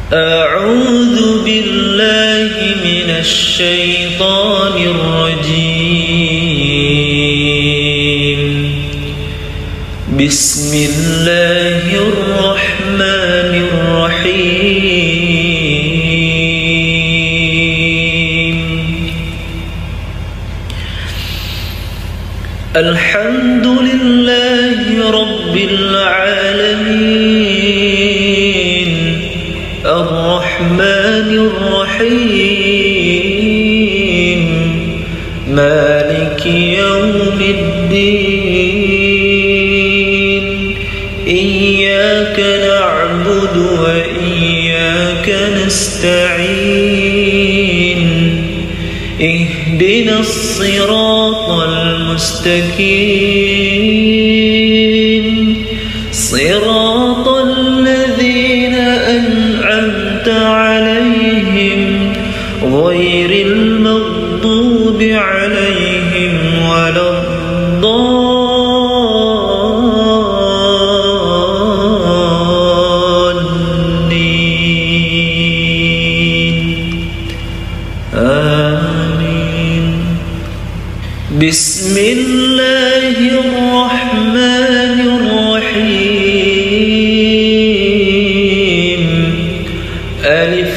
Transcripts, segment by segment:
أعوذ بالله من الشيطان الرجيم. بسم الله الرحمن الرحيم. الحمد لله رب العالمين، الرحمن الرحيم، مالك يوم الدين. إياك نعبد وإياك نستعين. اهدنا الصراط المستقيم، صراط الذين أنعمت عليهم غير المغضوب عليهم ولا الضالين. آمين. بسم الله الرحمن الرحيم. ألف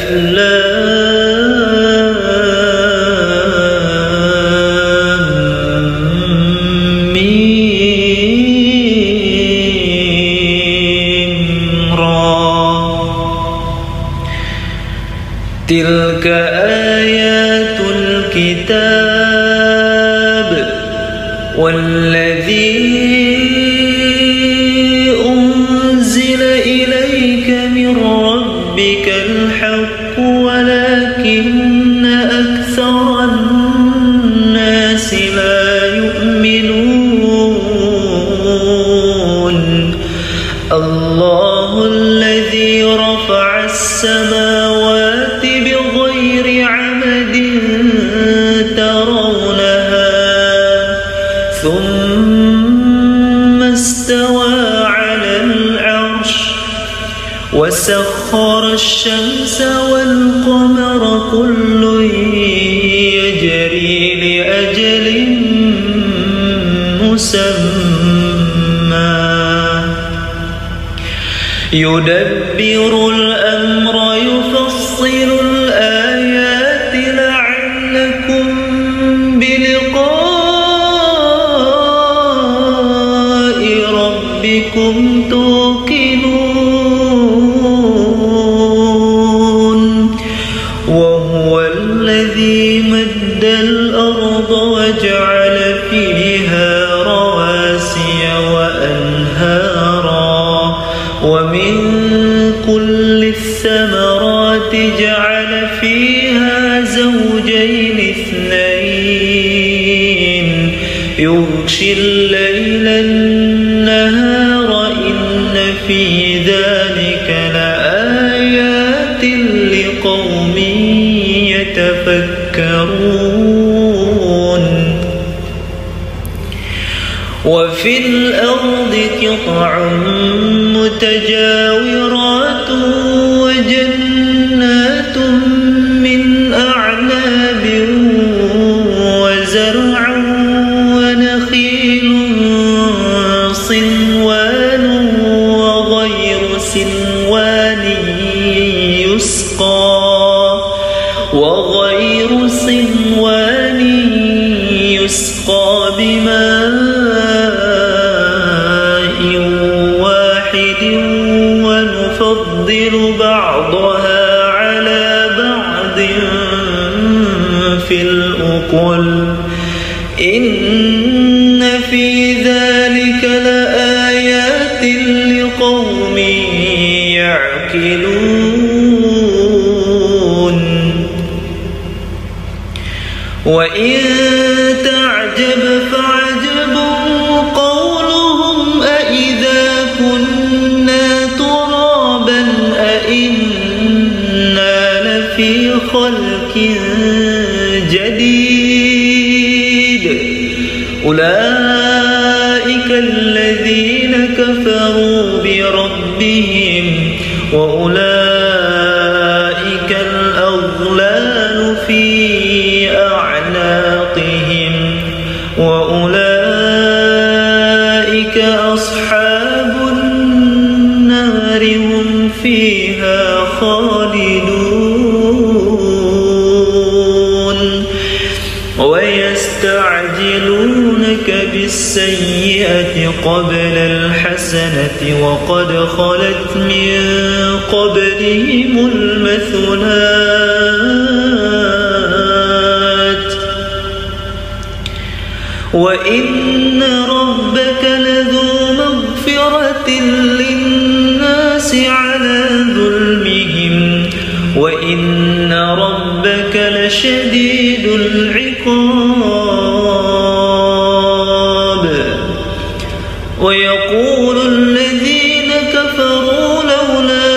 لام ميم را. تلك آيات الكتاب والذي أنزل إليك من ربك الحق ولكن أكثر الناس لا يؤمنون. الله الذي رفع السماوات بغير عمد ترونها ثم استوى على العرش وسخر الشمس والقمر كل يجري لأجل مسمى يدبر الأمر يفصل الآيات لعلكم بلقاء ربكم توقنون. وهو الذي مد الأرض وجعل فيها رواسي وأنهارا ومن كل الثمرات جعل فيها زوجين اثنين يغشي الليل النهار إن في ذلك لآيات لقوم يتفكرون. وفي الأرض قطع متجاورات وجنات من أعناب وزرع ونخيل صنوان وغير صنوان يسقى بماء واحد ونفضل بعضها على بعض في الأكل. إن في ذلك لآيات لقوم يعقلون. وإن تعجب فعجب قولهم أإذا كنا ترابا أإنا لفي خلق جديد. أولئك الذين كفروا بربهم وأولئك فيها خالدون ويستعجلونك بالسيئة قبل الحسنة وقد خلت من قبلهم المثلات وإن ربك لذو مغفرة للناس على ظلمهم وإن ربك لشديد العقاب ويقول الذين كفروا لولا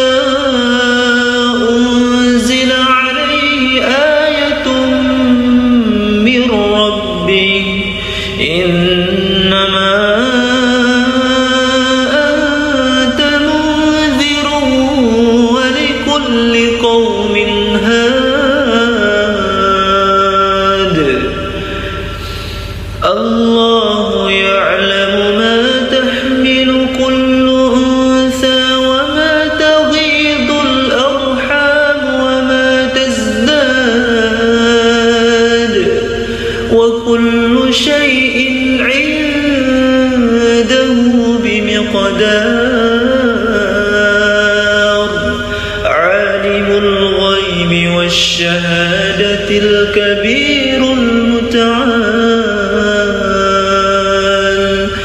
أنزل عليه آية من ربه إنما أنت منذر ولكل قوم هاد الله يعلم ما تحمل كل أنثى وما تغيض الأرحام وما تزداد وكل شيء عنده بمقدار عالم الغيب والشهادة الكبير المتعال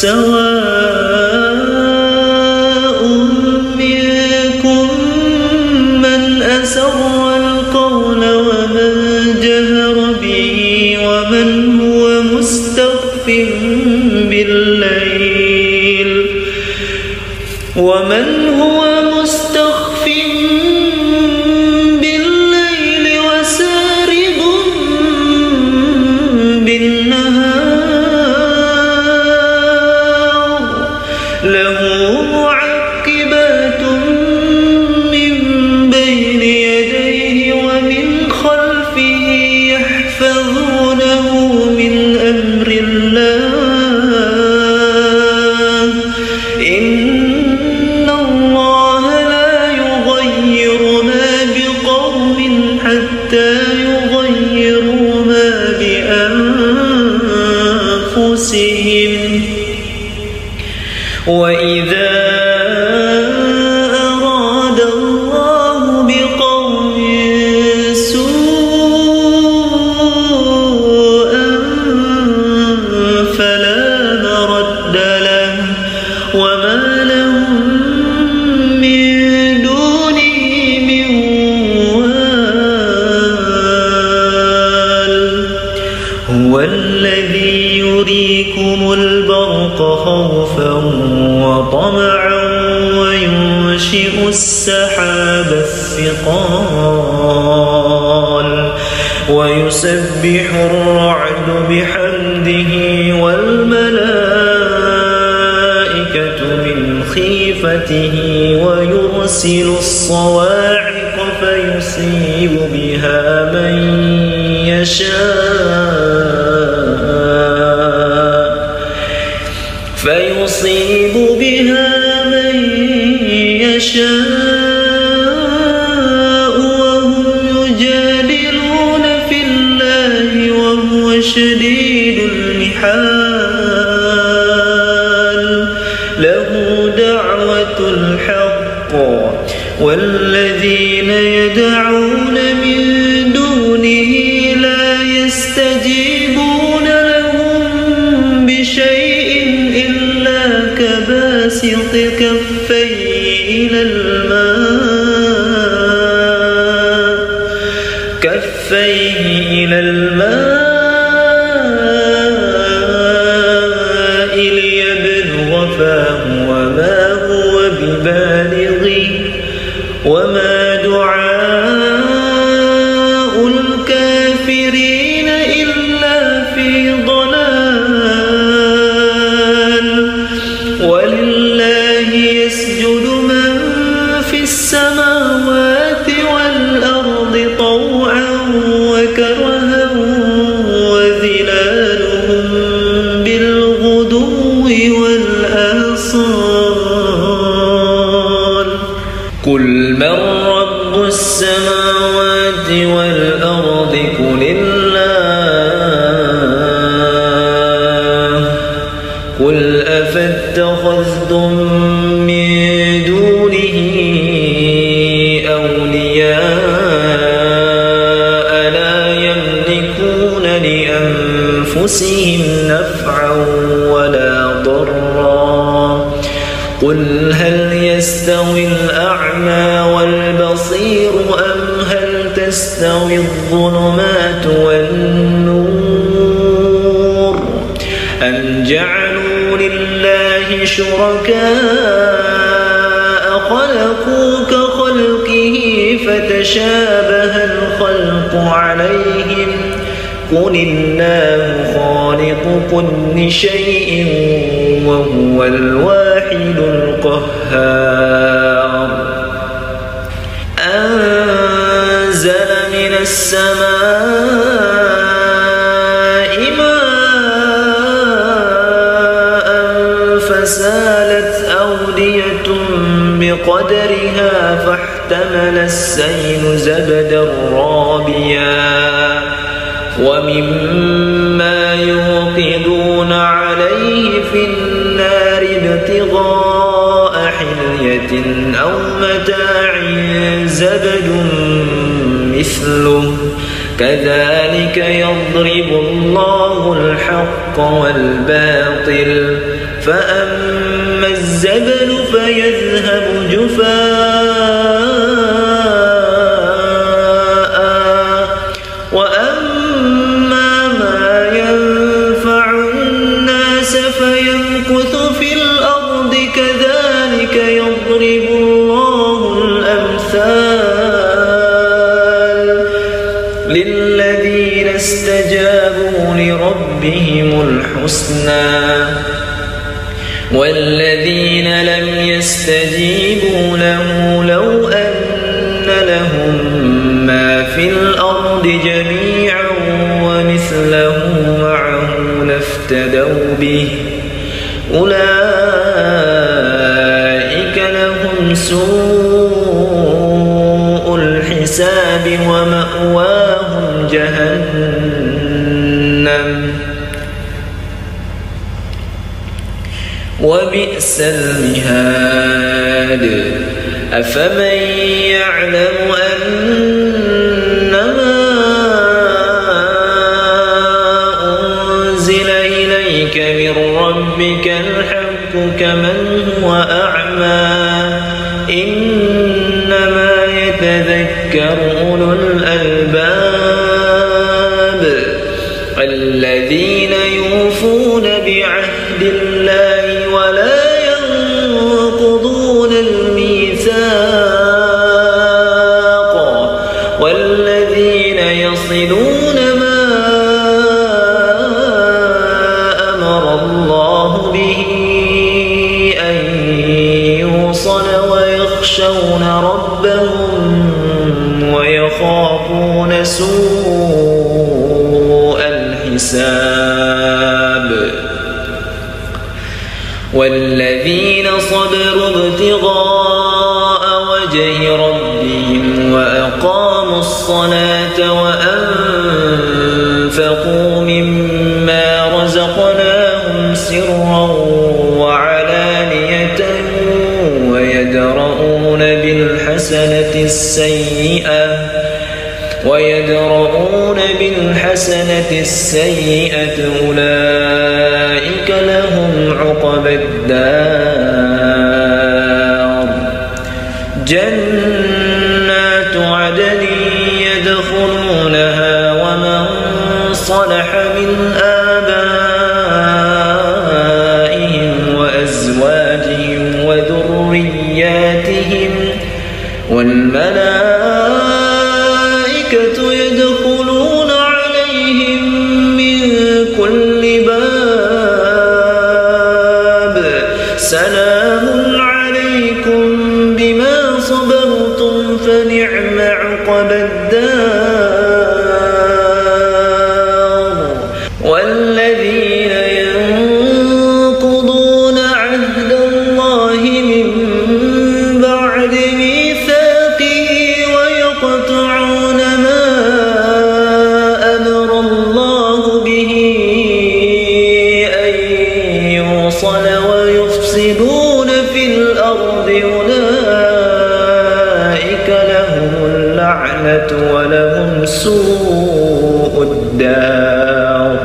سواء منكم من أسر القول ومن جهر به ومن هو مستخف بالليل وسارب بالنهار له معقبات من بين يديه ومن خلفه يحفظونه من أمر الله إن الله لا يغير ما بقوم حتى يغيروا ما بأنفسهم وإذا أراد الله بقوم سوءا فلا مرد له وما لهم من دونه من وال هو الذي يريكم البرق خوفا وطمعا وينشئ السحاب الثقال ويسبح الرعد بحمده والملائكة من خيفته ويرسل الصواعق فيصيب بها من يشاء وهم يجادلون في الله وهو شديد المحال له دعوة الحق والذين يدعون من دونه لا يستجيبون لهم بشيء إلا كباسط كفيه إلى الماء ليبلغ فاه وما هو ببالغه وما دعاء الكافرين إلا في ضلال ولله يسجد من في السماوات والأرض طوعا وكرها وظلالهم بالغدو والآصال قل من رب السماوات والأرض قل الله قل أفاتخذتم من دونه أولياء لا يملكون لأنفسهم نفعا ولا ضرا قل هل يستوي الأعمى والبصير أم هل تستوي الظلمات والنور أم جعلوا لله شركاء خلقوا كخلقه فتشابه الخلق عليهم قل الله خالق كل شيء وهو الواحد القهار أنزل من السماء ماء فسالت أودية بقدرها فاحتمل السيل زبدا رابيا ومما يوقدون عليه في النار ابتغاء حلية أو متاع زبد مثله كذلك يضرب الله الحق والباطل فأما الزبد فيذهب جفاء وأما ما ينفع الناس فيمكث في الأرض كذلك يضرب الله الأمثال للذين استجابوا لربهم الحسنى والذين لم يستجيبوا له لو أن لهم ما في الأرض جميعا ومثله معه لافتدوا به أولئك لهم سوء الحساب ومأواهم جهنم وبئس المهاد أفمن يعلم أنما أنزل إليك من ربك الحق كمن هو أعمى إنما يتذكر أولو الألباب الذين يوفون بعهد الله ولا ينقضون الميثاق والذين يصلون ما أمر الله به أن يوصل ويخشون ربهم ويخافون سوء الحساب والذين صبروا ابتغاء وجه ربهم وأقاموا الصلاة وأنفقوا مما رزقناهم سرا وعلانية ويدرؤون بالحسنة السيئة أولئك لهم عقبى الدار جنات عدن يدخلونها ومن صلح من آبائهم وأزواجهم وذرياتهم والملائكة يدخلون عليهم من كل باب سلام عليكم بما صبرتم فنعم عقبى الدار والذين ينقضون عهد الله من بعد ميثاقه اللعنة ولهم سوء الدار.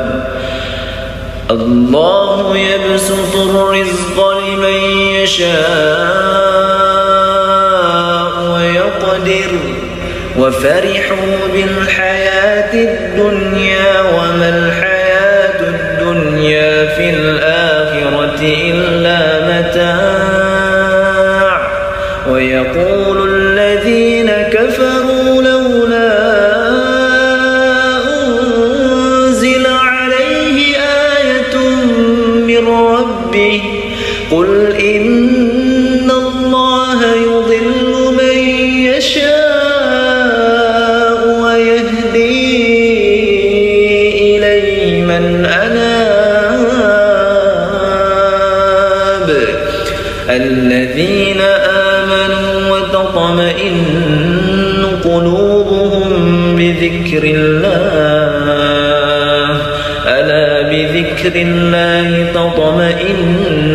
الله يبسط الرزق لمن يشاء ويقدر وفرحوا بالحياة الدنيا وما الحياة الدنيا في الآخرة إلا متاع. ويقول الذين كفروا لولا أنزل عليه آية من ربه قل إن الله يضل من يشاء ويهدي إليه من أناب. الذين آمنوا وتطمئن قلوبهم بذكر الله ألا بذكر الله تطمئن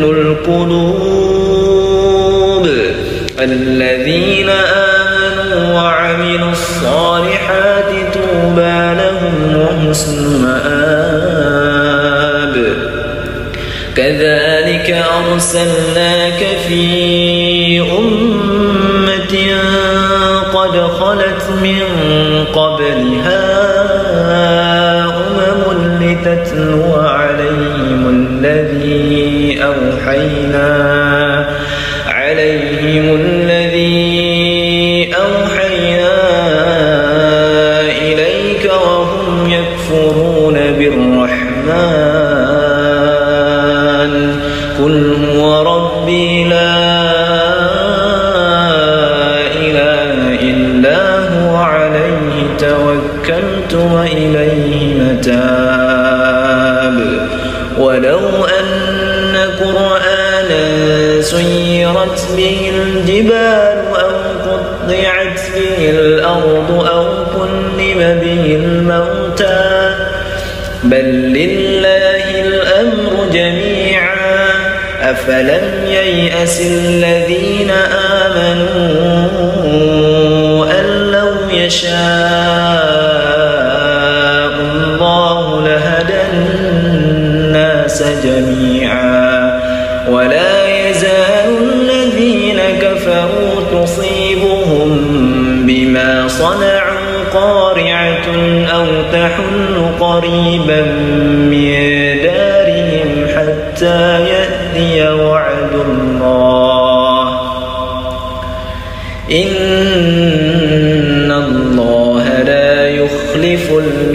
القلوب. الذين آمنوا وعملوا الصالحات طوبى لهم وحسن مآب. كذلك أرسلناك في أمة قد خلت من قبلها أمم لتتلو عليهم الذي أوحينا إليك وهم يكفرون بالرحمن قل هو ربي لا إله إلا هو عليه توكلت وإليه متاب. ولو أن قرآنا سيرت به الجبال أو قطعت به الأرض أو كلم به الموتى بل لله الأمر جميعا أفلم ييأس الذين آمنوا أن لو يشاء الله لهدى الناس جميعا. ولا يزال الذين كفروا تصيبهم بما صنعوا قارعة أو تحل قريبا من دارهم حتى يأتي وعد الله إن الله لا يخلف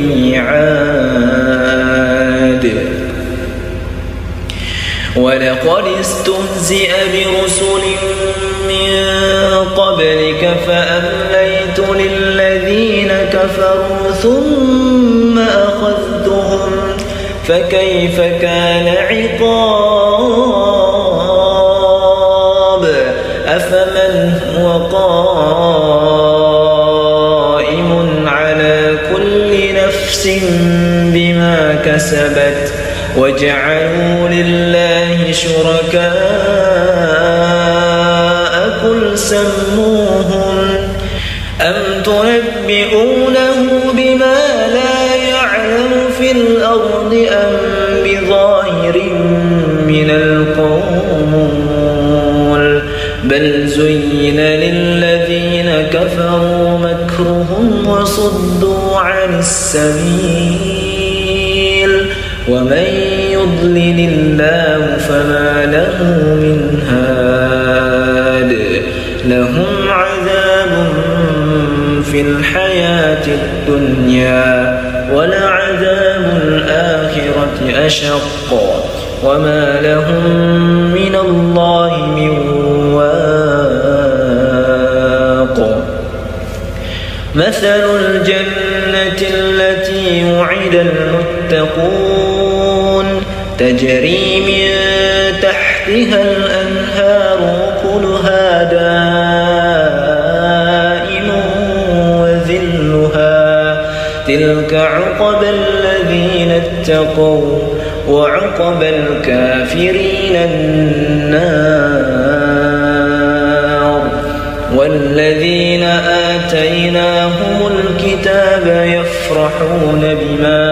الميعاد. ولقد استهزئ برسل من قبلك فأمليت للذين كفروا ثم أخذتهم فكيف كان عقاب. أفمن هو قائم على كل نفس بما كسبت وجعلوا لله شركاء قل سموهم أم تنبئونه بما لا يعلم في الأرض أم بظاهر من القول بل زين للذين كفروا مكرهم وصدوا عن السبيل ومن يضلل الله فما له من هاد. لهم عذاب في الحياة الدنيا ولعذاب الآخرة أشق وما لهم من الله من واق. مثل الجنة التي وعد المتقون تجري من تحتها الأنهار أكلها دائم وذلها تلك عقبى الذين اتقوا وعقبى الكافرين النار. والذين آتيناهم الكتاب يفرحون بما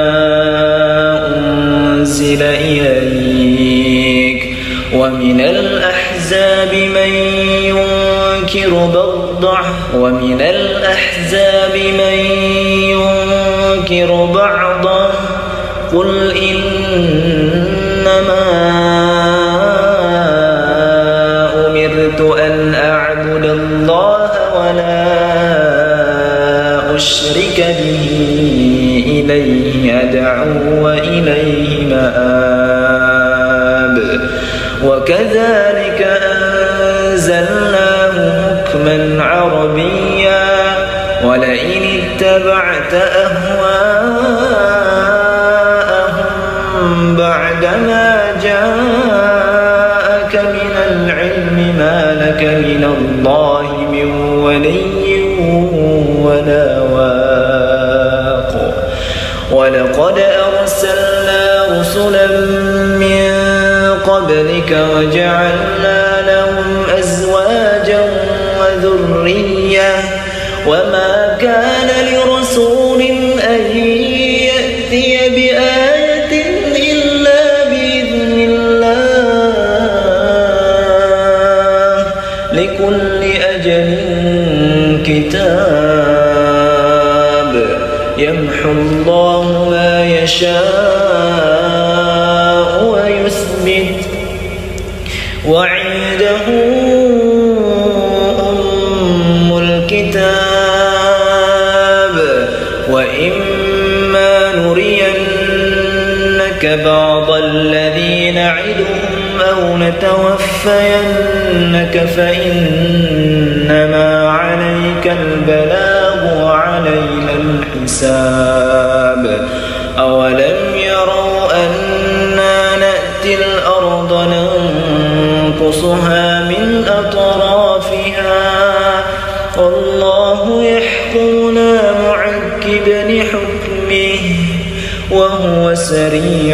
أنزل إليك ومن الأحزاب من ينكر بعضه قل إنما أمرت أن أعبد الله ولا أشرك به إليه أدعو وإليه مآب وكذلك أنزلناه حكما عربيا ولئن اتبعت أهواءهم بعدما جاءك من العلم ما لك من الله من ولي ولا واق ولقد أرسلنا رسلا من قبلك وجعلنا لهم أزواجا وذرية وما كان لرسول أن يأتي بآية إلا بإذن الله لكل أجل كتاب يمحو الله ما يشاء ويثبت وعنده أم الكتاب وإما نرينك بعض الذي نعدهم أو نتوفينك فإنما عليك البلاغ وعلينا الحساب أولم يروا أنا نأتي الأرض ننقصها من أطرافها والله يحكم لا معقب لحكمه وهو سريع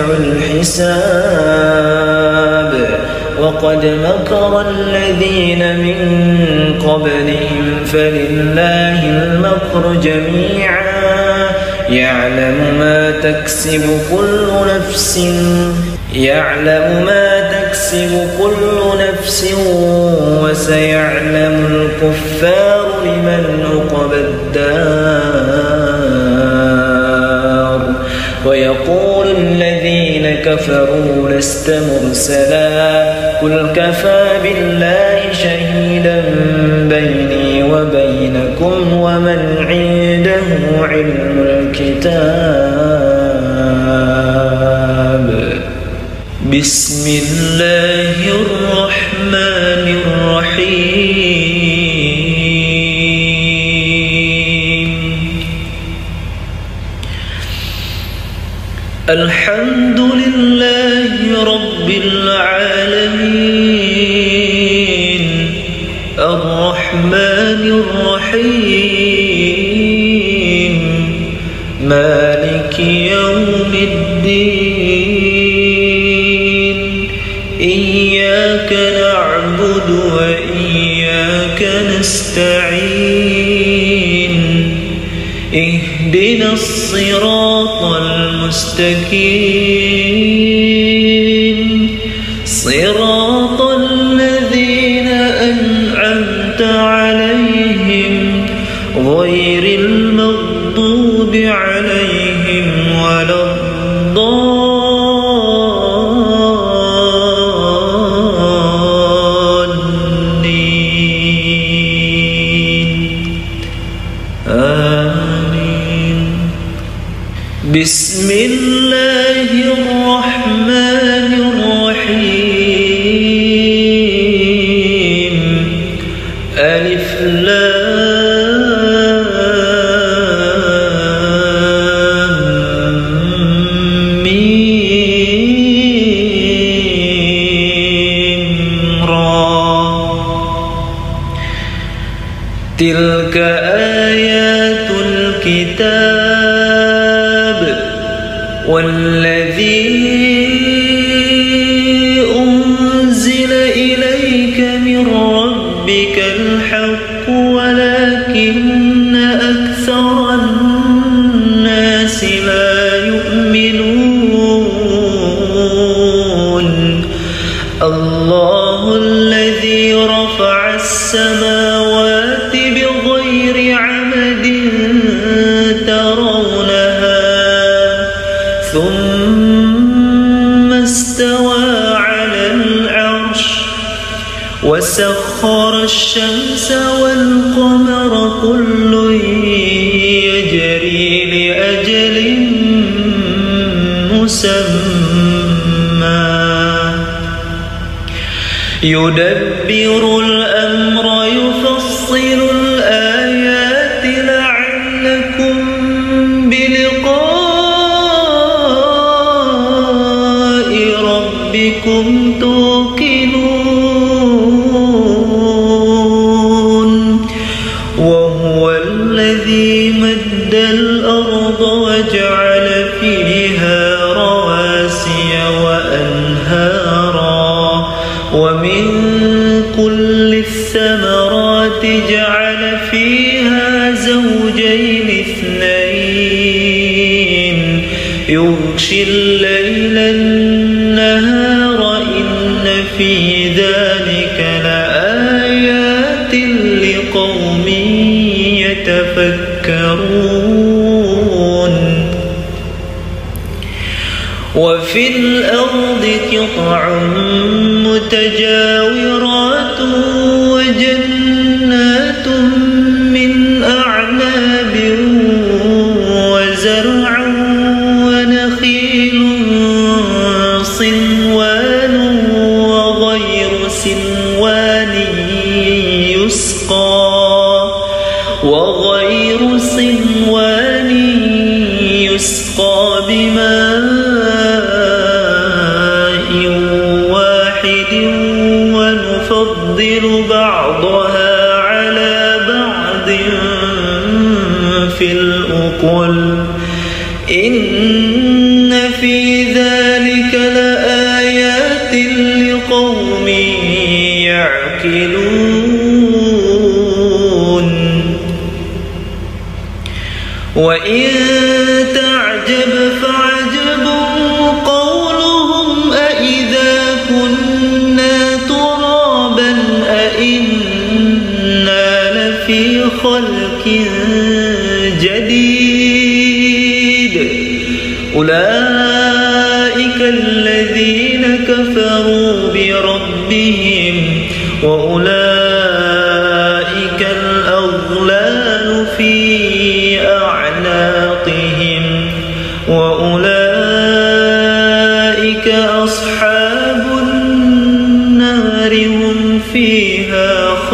الحساب وقد مكر الذين من قبلهم فلله المكر جميعا يعلم ما تكسب كل نفس وسيعلم الكفار لمن عقبى الدار ويقول الذين كفروا لست مرسلا قل كفى بالله شهيدا بيني وبينكم ومن عنده علم الكتاب بسم الله الرحمن الرحيم الحمد لله رب العالمين الرحمن الرحيم مالك يوم الدين إياك نعبد وإياك نستعين اهدنا الصراط المستقيم صراط الذين أنعمت عليهم غير المغضوب عليهم ولا الضالين آمين بسم الله الرحمن الرحيم ألف لام ميم را تلك آيات الكتاب والذي أنزل إليك من ربك الحق ولكن أكثر الناس لا يؤمنون الله الذي رفع السماوات بغير عمد ترونها ثم استوى على العرش وسخر الشمس والقمر كل يجري لأجل مسمى يدبر الأمر يفصل الآيات لعلكم بلقاء ربكم توقنون وهو الذي مد الأرض وجعل فيها رواسي وأنهارا ومن كل الثمرات جعل فيها زوجين اثنين يغشي الليل النهار إن في ذلك لآيات لقوم يتفكرون وفي الأرض قطع متجاورات وجنات من أعناب وزرع ونخيل صنوان وغير صنوان يسقى بماء واحد ونفضل بعضها على بعض في الأكل إن في ذلك لآيات لقوم يعقلون وإن تعجب فعجب قولهم أإذا كنا ترابا أإنا لفي خلق جديد أولئك الذين كفروا بربهم وأولئك الأغلال في أعناقهم وأولئك أصحاب النار هم فيها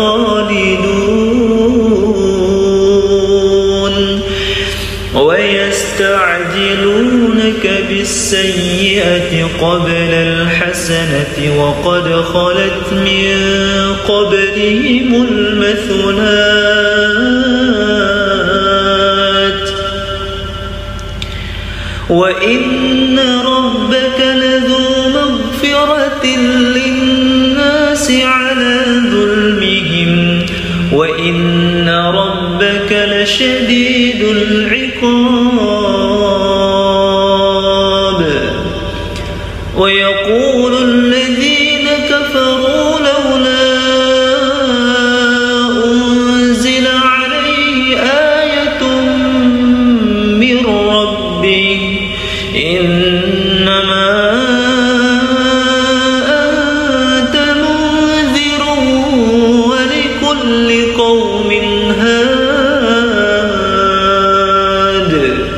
خالدون ويستعجلونك بالسيئة قبل الحسنة وقد خلت من قبلهم المثلات وإن ربك لذو مغفرة للناس على ظلمهم وإن ربك لشديد العقاب ويقول الذين كفروا لولا أنزل عليه آية من ربه إنما أنت منذر ولكل قوم هاد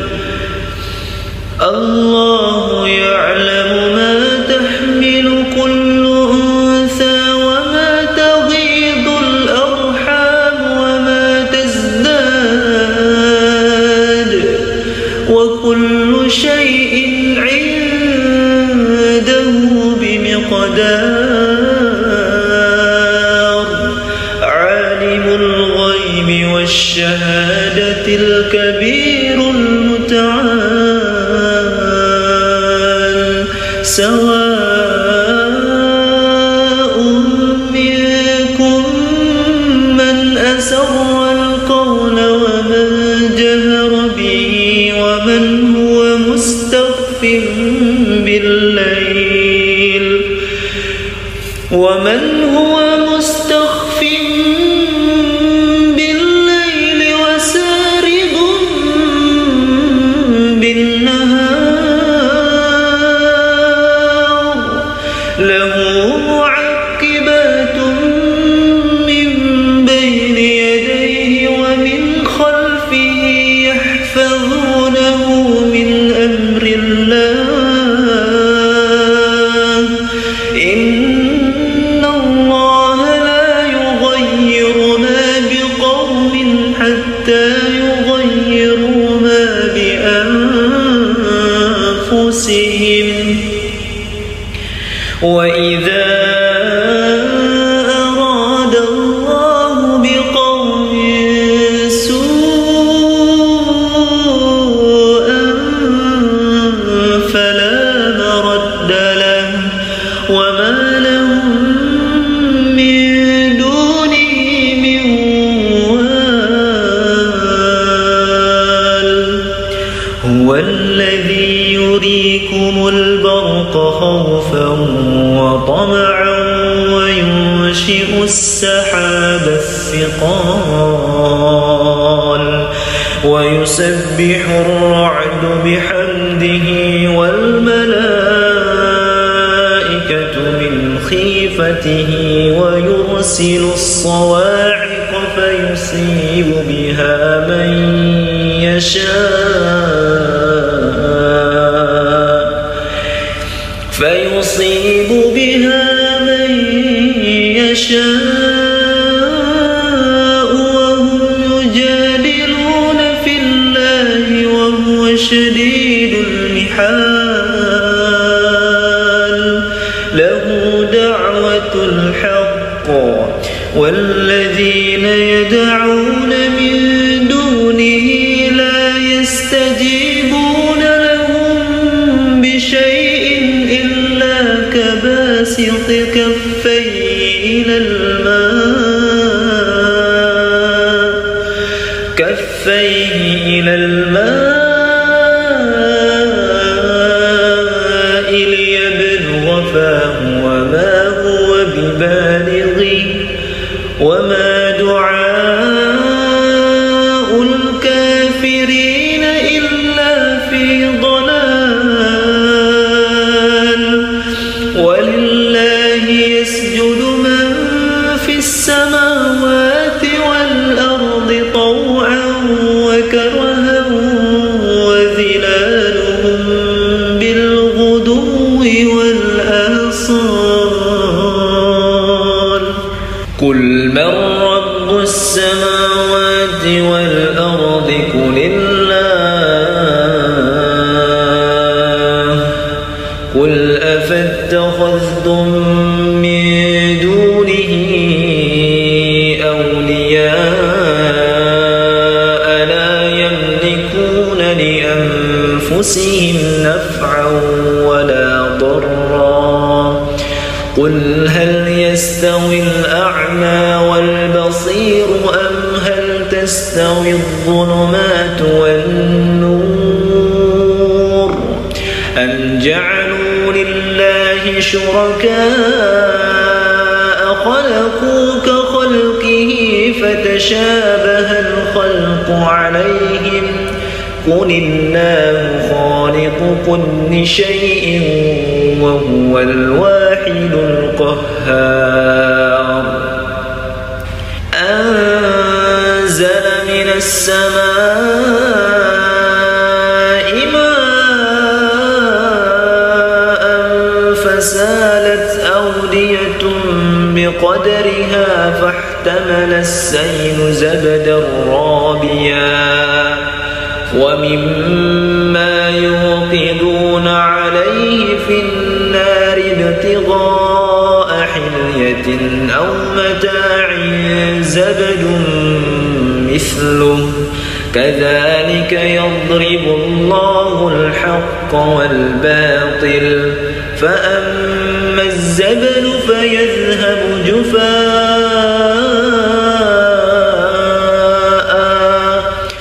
الله يعلم ما تحمل كل أنثى وما تغيض الأرحام وما تزداد وكل شيء عنده بمقدار عالم الغيب والشهادة الكبير المتعال سواء منكم من أسر القول بالليل ومن هو مستخف بالليل وسارب بالنهار له معقبات من بين يديه ومن خلفه يحفظونه من أمر الله إن الله لا يغير ما بقوم حتى يغيروا ما بأنفسهم وإذا أراد الله بقوم سوءا فلا مرد له وما لهم من دونه من وال هو الذي يريكم البرق خوفا وطمعا وينشئ السحاب الثقال ويسبح الرعد بحمده والملائكة من خيفته ويرسل الصواعق فيصيب بها من يشاء وهم يجادلون في الله وهو شديد المحال له دعوة الحق والذين يدعون من دونه لا يستجيبون لهم بشيء إلا كباسط كفيه إلى الماء ليبلغ فاه وما هو ببالغه وما دعاء الكافرين إلا في ضلال ولله يسجد من في السماوات والأرض طوعا وكرها وظلالهم بالغدو والآصال قل من رب السماوات والأرض قل الله قل أفاتخذتم من دونه أولياء لا يملكون لأنفسهم نفعا ولا ضرا قل هل يستوي الأعمى والبصير أم هل تستوي الظلمات والنور أم جعلوا لله شركاء خلقوا كخلقه فتشابه الخلق عليهم قل الله خالق كل شيء وهو الواحد القهار أنزل من السماء ماء فسالت أودية بقدرها فاحتمل السيل زبدا رابيا ومما يوقدون عليه في النار ابتغاء حلية أو متاع زبد مثله كذلك يضرب الله الحق والباطل فأما الزبد فيذهب جفاء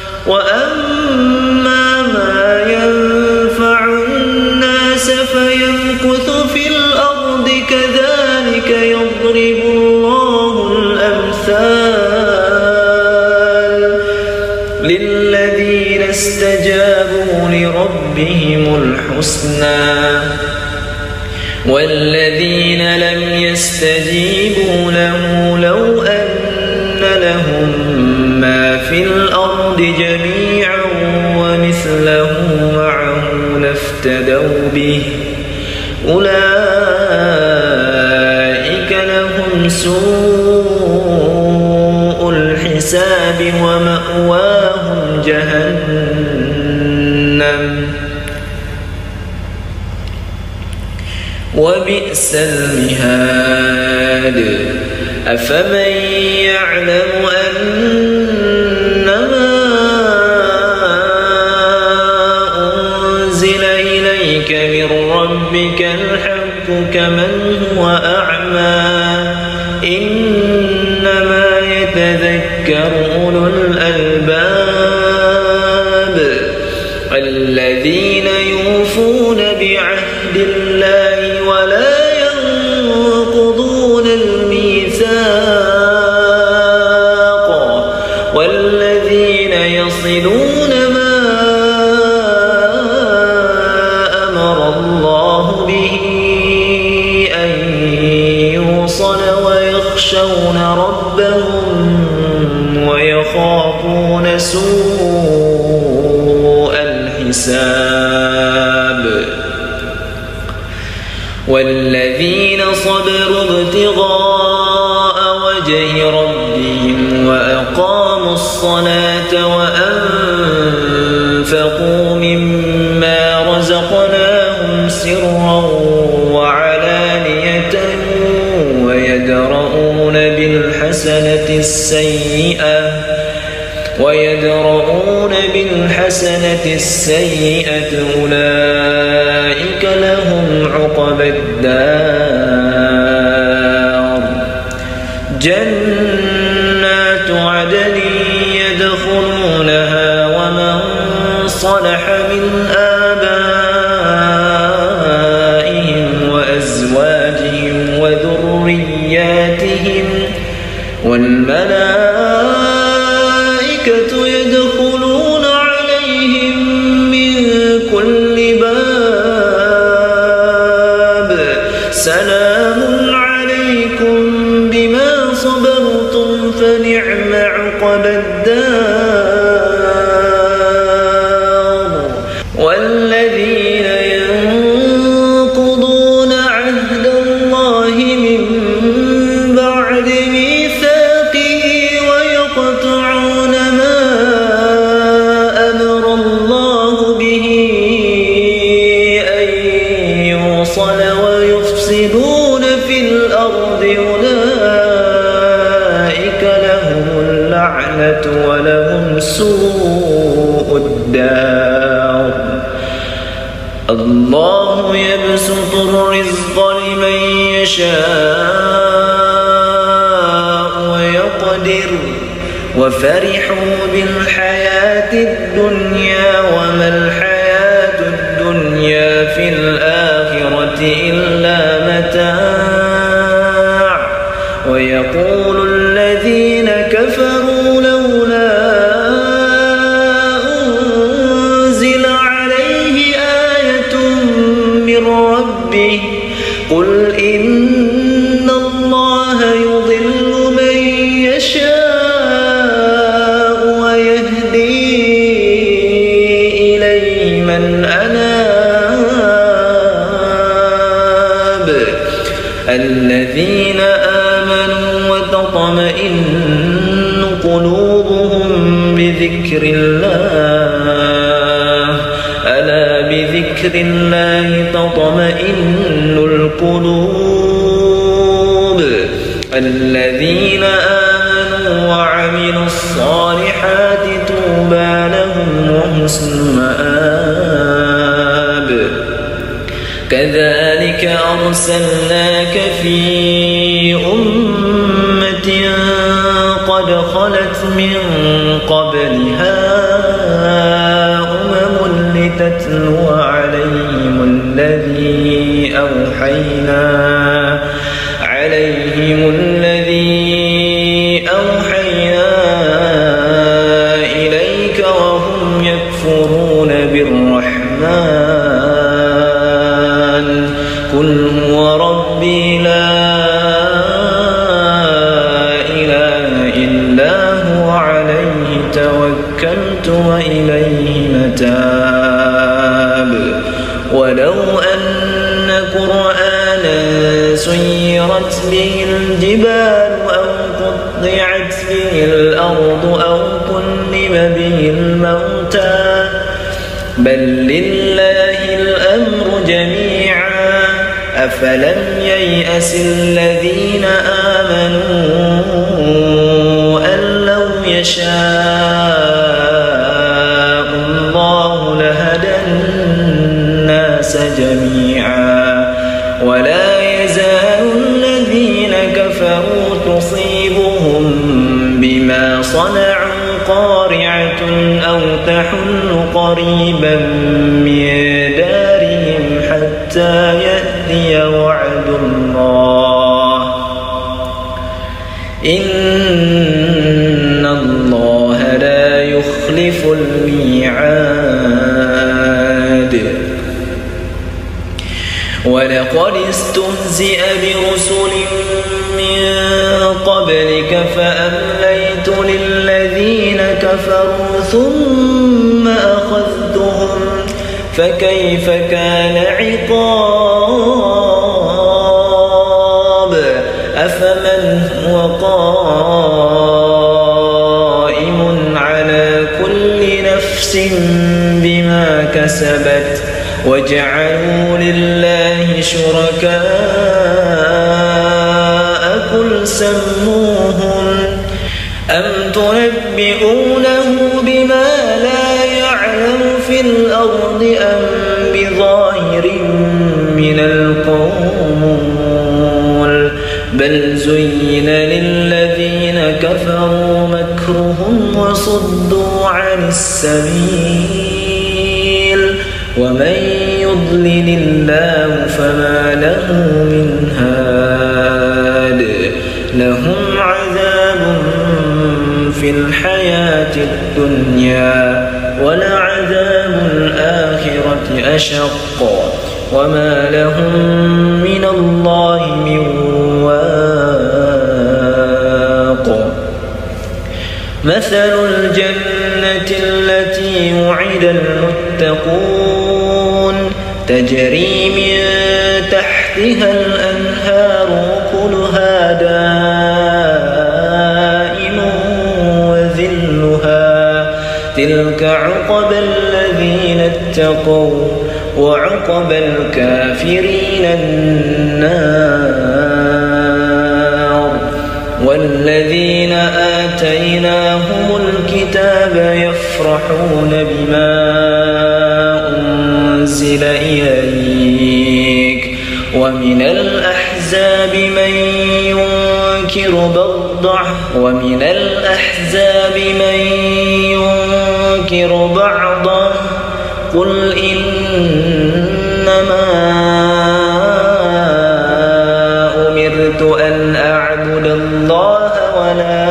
وأما ما ينفع الناس فيذهب للذين استجابوا لربهم الحسنى والذين لم يستجيبوا له لو أن لهم ما في الأرض جميعا ومثله معه لافتدوا به أولئك لهم سوء الحساب ومأواهم جهنم وبئس المهاد أفمن يعلم أنما أنزل إليك من ربك الحق كمن هو أعمى إنما يتذكر أولو الألباب الذين يوفون بعهد الله ولا ينقضون الميثاق والذين يصلون ما أمر الله به أن يوصل ويخشون ربهم ويخافون سوء الحساب والذين صبروا ابتغاء وجه ربهم وأقاموا الصلاة وأنفقوا مما رزقناهم سرا وعلانية ويدرؤون بالحسنة السيئة أولئك لهم عقبى الدار جنات عدن يدخلونها ومن صلح من آبائهم وأزواجهم وذرياتهم والملائكة يدخلون عليهم من كل باب سلام عليكم بما صبرتم فنعم عقبى الدار والذين ينقضون عهد الله من بعد ميثاقه ويقطعون ما أمر الله به أن يوصل ويفسدون في الأرض أولئك لهم اللعنة ولهم سوء الدار الله يبسط الرزق لمن يشاء ويقدر وفرحوا بالحياة الدنيا وما الحياة الدنيا في الآخرة إلا متاع ويقول الذين كفروا لولا أنزل عليه آية من ربه قل إن الله يضل من يشاء ويهدي إليه من أناب الذين آمنوا وتطمئن قلوبهم بذكر الله ألا بذكر الله تطمئن القلوب الذين آمنوا وعملوا الصالحات طوبى لهم وحسن مآب كذلك أرسلناك في أمة قد خلت من قبلها أمم لتتلو عليهم الذي أوحينا إليك يكفرون بالرحمن قل هو ربي لا إله إلا هو عليه توكلت وإليه متاب ولو أن قرآنا سيرت به الجبال أو قطعت به الأرض أو كلم به الموتى بل لله الأمر جميعا أفلم ييأس الذين آمنوا أن لو يشاء الله لهدى الناس جميعا ولا يزال الذين كفروا تصيبهم بما صنعوا قارعة أو تحل قريبا من دارهم حتى يأتي وعد الله إن الله لا يخلف الميعاد ولقد استهزئ برسل من قبلك فأمليت للذين كفروا ثم أخذتهم فكيف كان عقاب أفمن هو قائم على كل نفس بما كسبت وجعلوا لله شركاء قل سموهم أم تنبئونه بما لا يعلم في الأرض أم بظاهر من القول بل زين للذين كفروا مكرهم وصدوا عن السبيل ومن يضلل الله فما له من هاد لهم عذاب في الحياة الدنيا ولعذاب الآخرة أشق وما لهم من الله من واق مثل الجنة التي وعد المتقون تجري من تحتها الأنهار أكلها دائم وذلها تلك عقبى الذين اتقوا وعقبى الكافرين النار والذين آتيناهم الكتاب يفرحون بما أنزل إليك ومن الأحزاب من ينكر بعضه قل إنما أمرت أن أعبد الله ولا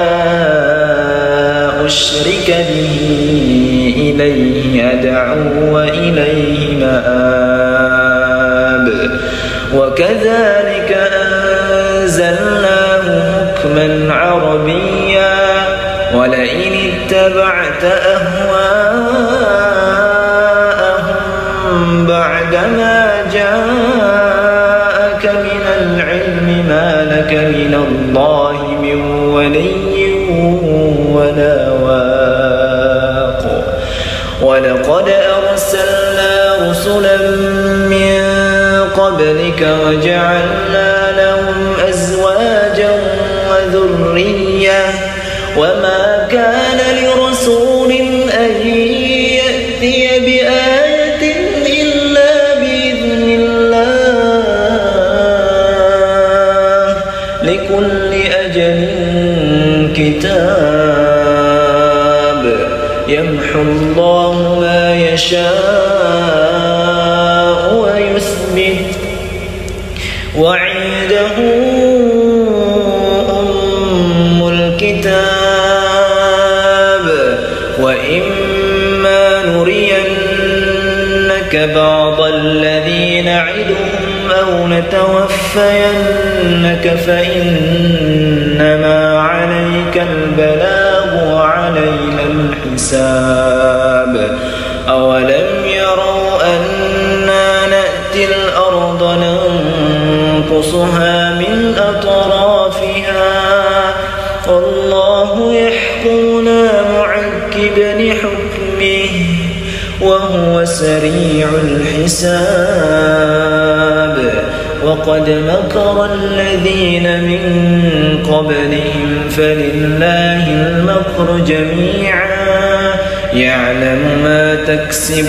أشرك به إليه أدعو وإليه مآب وكذلك أنزلناه حكما عربيا ولئن اتبعت أهواءهم بعدما جاءك من العلم ما لك من الله من ولي ولا واق ولقد أرسلنا رسلا من قبلك وجعلنا لهم أزواجا وذرية وما كان لرسول أن يأتي بآية إلا بإذن الله لكل أجل كتاب يمحو الله ما يشاء ويثبت وعنده أم الكتاب وإما نرينك بعض الذي نعدهم أو نتوفينك فإنما عليك البلاغ وعلينا الحساب أولم يروا أنا نأتي الأرض ننقصها من أطرافها والله يحكم لا معقب لحكمه وهو سريع الحساب وقد مكر الذين من قبلهم فلله المكر جميعا يعلم ما تكسب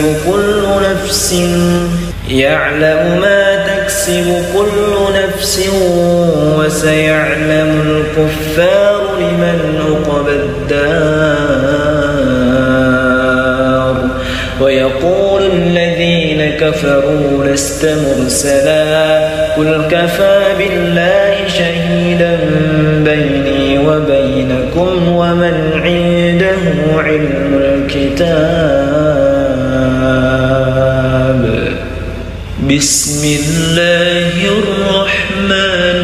كل نفس وسيعلم الكفار لمن عقبى الدار ويقول الذين كفروا لست مرسلا قل كفى بالله شهيدا بيني وبينكم ومن عنده علم الكتاب بسم الله الرحمن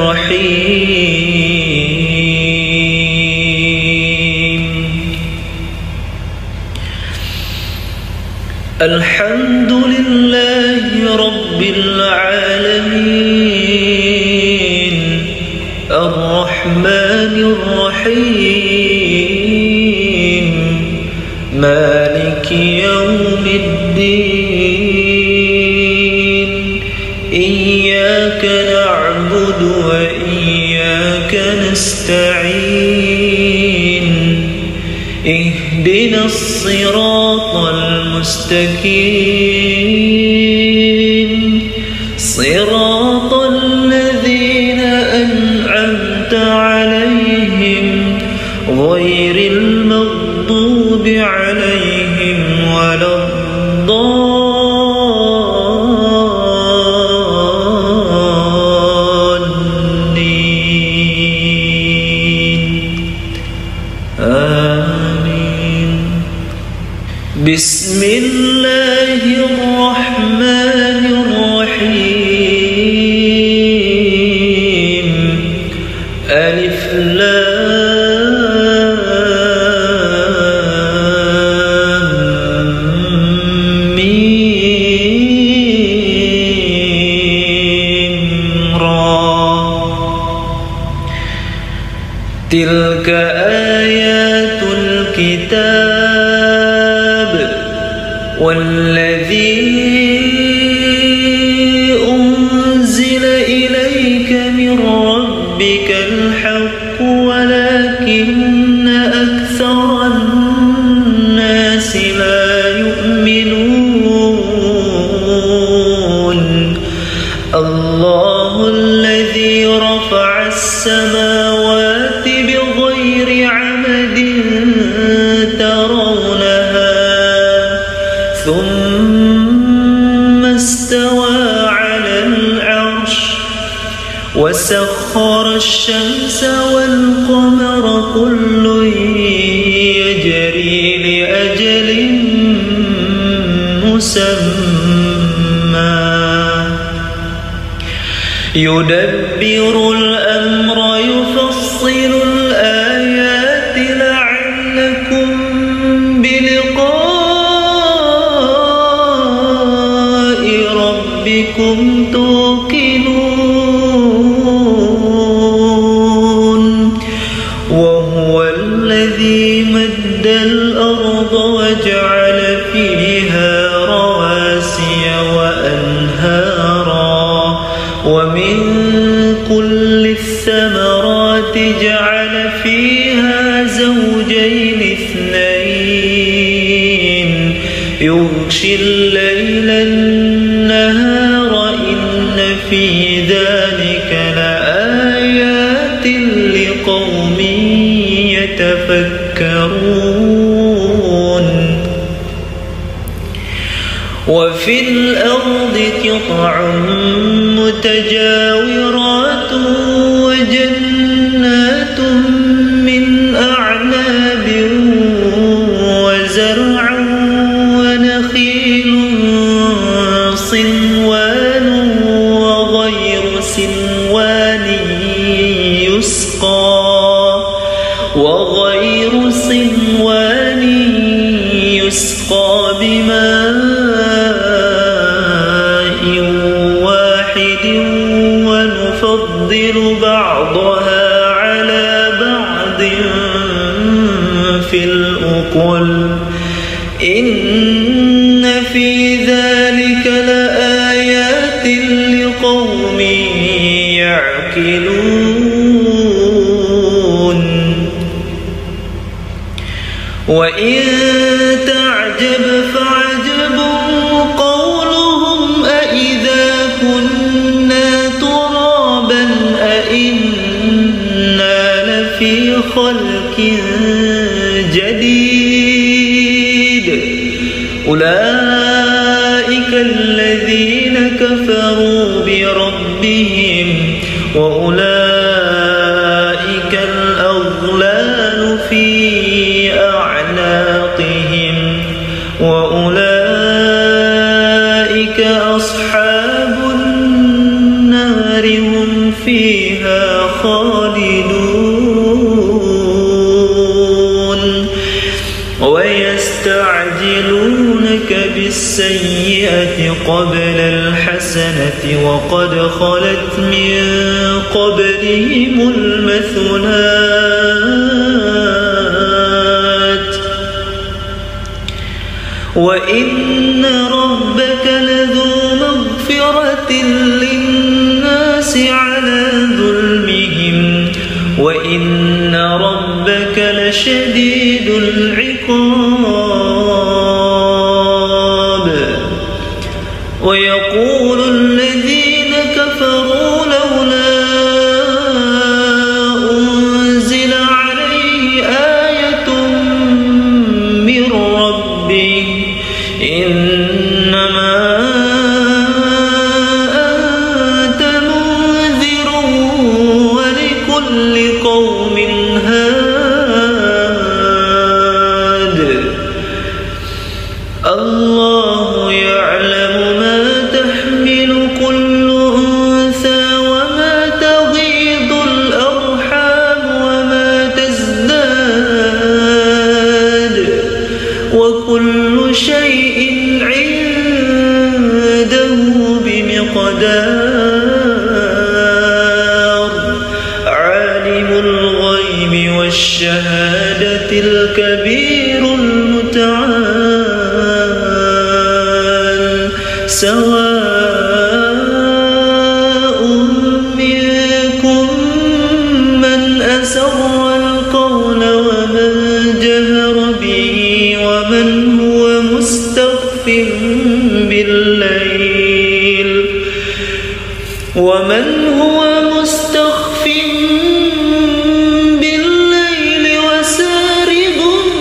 الرحيم الحمد لله رب العالمين الرحمن الرحيم مالك يوم الدين إياك نعبد وإياك نستعين اهدنا الصراط المستقيم صراط الذين أنعمت عليهم غير المغضوب عليهم ولا الضالين آمين بسم الله الرحمن الرحيم ألف لام ميم را تلك آيات الكتاب والذي أنزل إليك من ربك الحق ولكن أكثر الناس لا يؤمنون الله الذي رفع السماوات بغير عمد ترونها ثم استوى على العرش وسخر الشمس والقمر كل يجري لأجل مسمى يدبر الأمر يفصل الآيات لعلكم بلقاء ربكم توقنون وهو الذي مد الأرض وجعل فيها رواسي وأنهارا ومن كل الثمرات جعل فيها زوجين اثنين يغشي الليل النهار إن في ذلك لآيات لقوم يتفكرون وفي الأرض قطع متجاورات وجنات من أعناب وزرع ونخيل يسقى بماء واحد ونفضل بعضها على بعض في الأكل إن في ذلك لآيات لقوم يعقلون وإن تعجب فعجب قولهم أإذا كنا ترابا أإنا لفي خلق جديد أولئك الذين كفروا بربهم وأولئك الأغلال في أعناقهم وأولئك أصحاب النار هم فيها خالدون ويستعجلونك بالسيئة قبل الحسنة وقد خلت من قبلهم المثلات وإن ربك لذو مغفرة للناس على ظلمهم وإن ربك لشديد العقاب ويقول الذين كفروا لولا أنزل عليه آية من ربه إنما أنت منذر ولكل قوم هاد الله يعلم ما تحمل كل أنثى وما تغيض الأرحام وما تزداد وكل شيء عنده بمقدار عالم الغيب والشهادة الكبير المتعال سواء منكم من أسر القول ومن جهر به ومن هو مستخف بالليل وسارب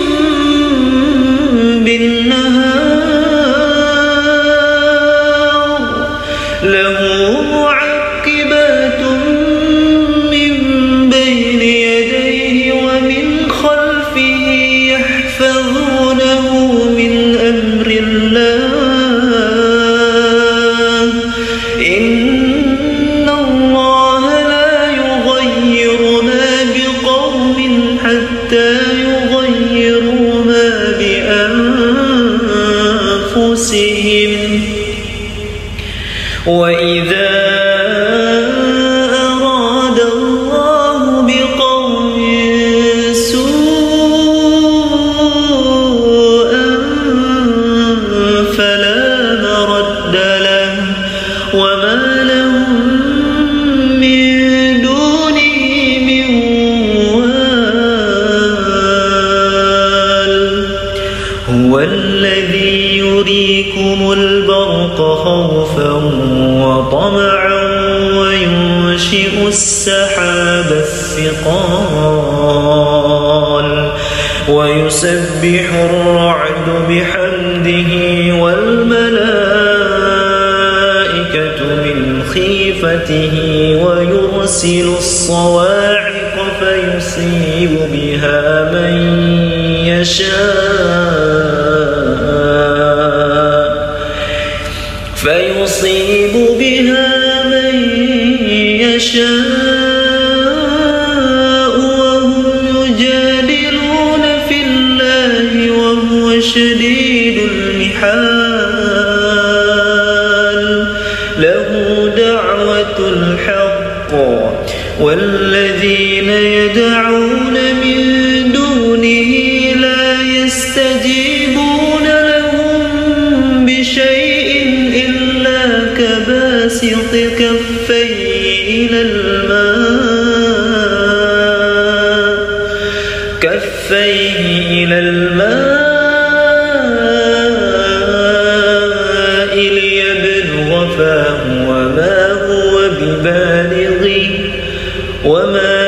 بالنهار له معقبات من بين يديه ومن خلفه يحفظونه من أمر الله إن الله لا يغير ما بقوم حتى يغيروا ما بأنفسهم وإذا أراد الله بقوم سوءا فلا مرد له وما لهم من دونه من وال هو الذي يريكم البرق خوفا وطمعا وينشئ السحاب الثقال ويسبح الرعد بحمده والملائكة من خيفته ويرسل الصواعق فيصيب بها من يشاء وهم يجادلون في الله وهو شديد المحال له دعوة الحق والذين يدعون من دونه لا يستجيبون لهم بشيء إلا كباسط كفيه إلى الماء ليبلغ فاه وما هو ببالغه وما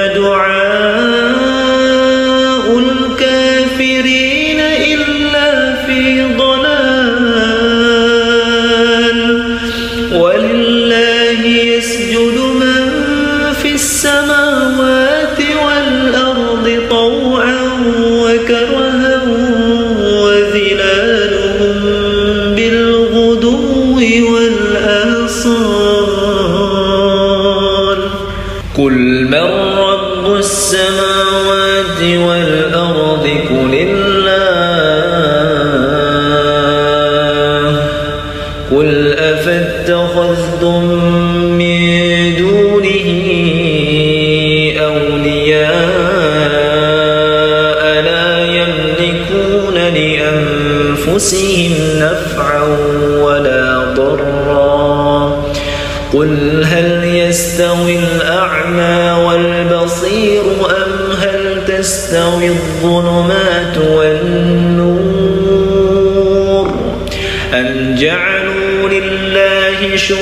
دعاء الكافرين إلا في ضلال ولله يسجد من في السماوات والأرض طوعا وكرها وظلالهم بالغدو والآصال قل من رب السماوات والأرض قل الله قل أفاتخذتم من دونه أولياء لا يملكون لأنفسهم نفعا ولا ضرا قل هل يستوي الأعمى والبصير أم هل تستوي الظلمات والنور أم جعلوا لله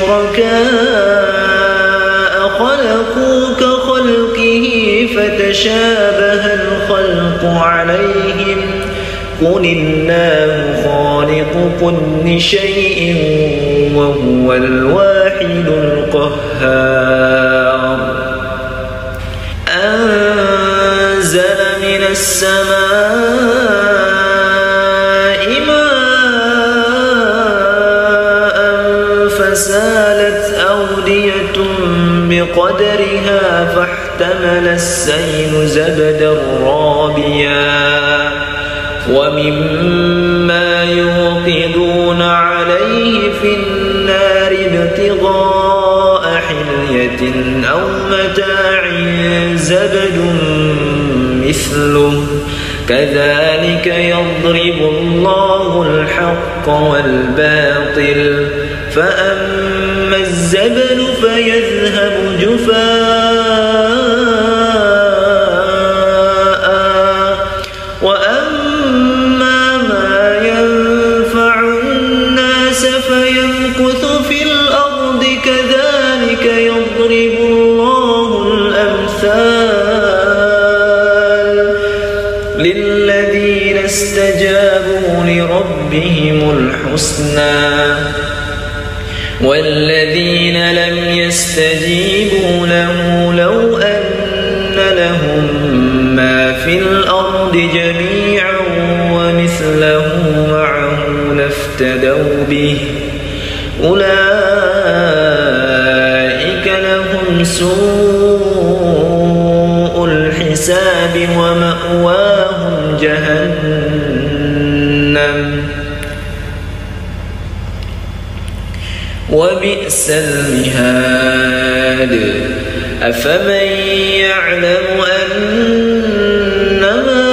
شركاء خلقوا كخلقه فتشابه الخلق عليهم قل الله خالق كل شيء وهو الواحد القهار أنزل من السماء ماء فسالت أودية بقدرها فاحتمل السيل زبدا رابيا ومما يوقدون عليه في النار ابتغاء حلية أو متاع زبد مثله كذلك يضرب الله الحق والباطل فأما الزبد فيذهب جفاء وأما ما ينفع الناس فيمكث في الأرض كذلك يضرب الله الأمثال للذين استجابوا لربهم الحسنى والذين لم يستجيبوا له لو أن لهم ما في الأرض جميعا ومثله معه لافتدوا به أولئك لهم سوء الحساب ومأواهم جهنم وبئس المهاد أفمن يعلم أنما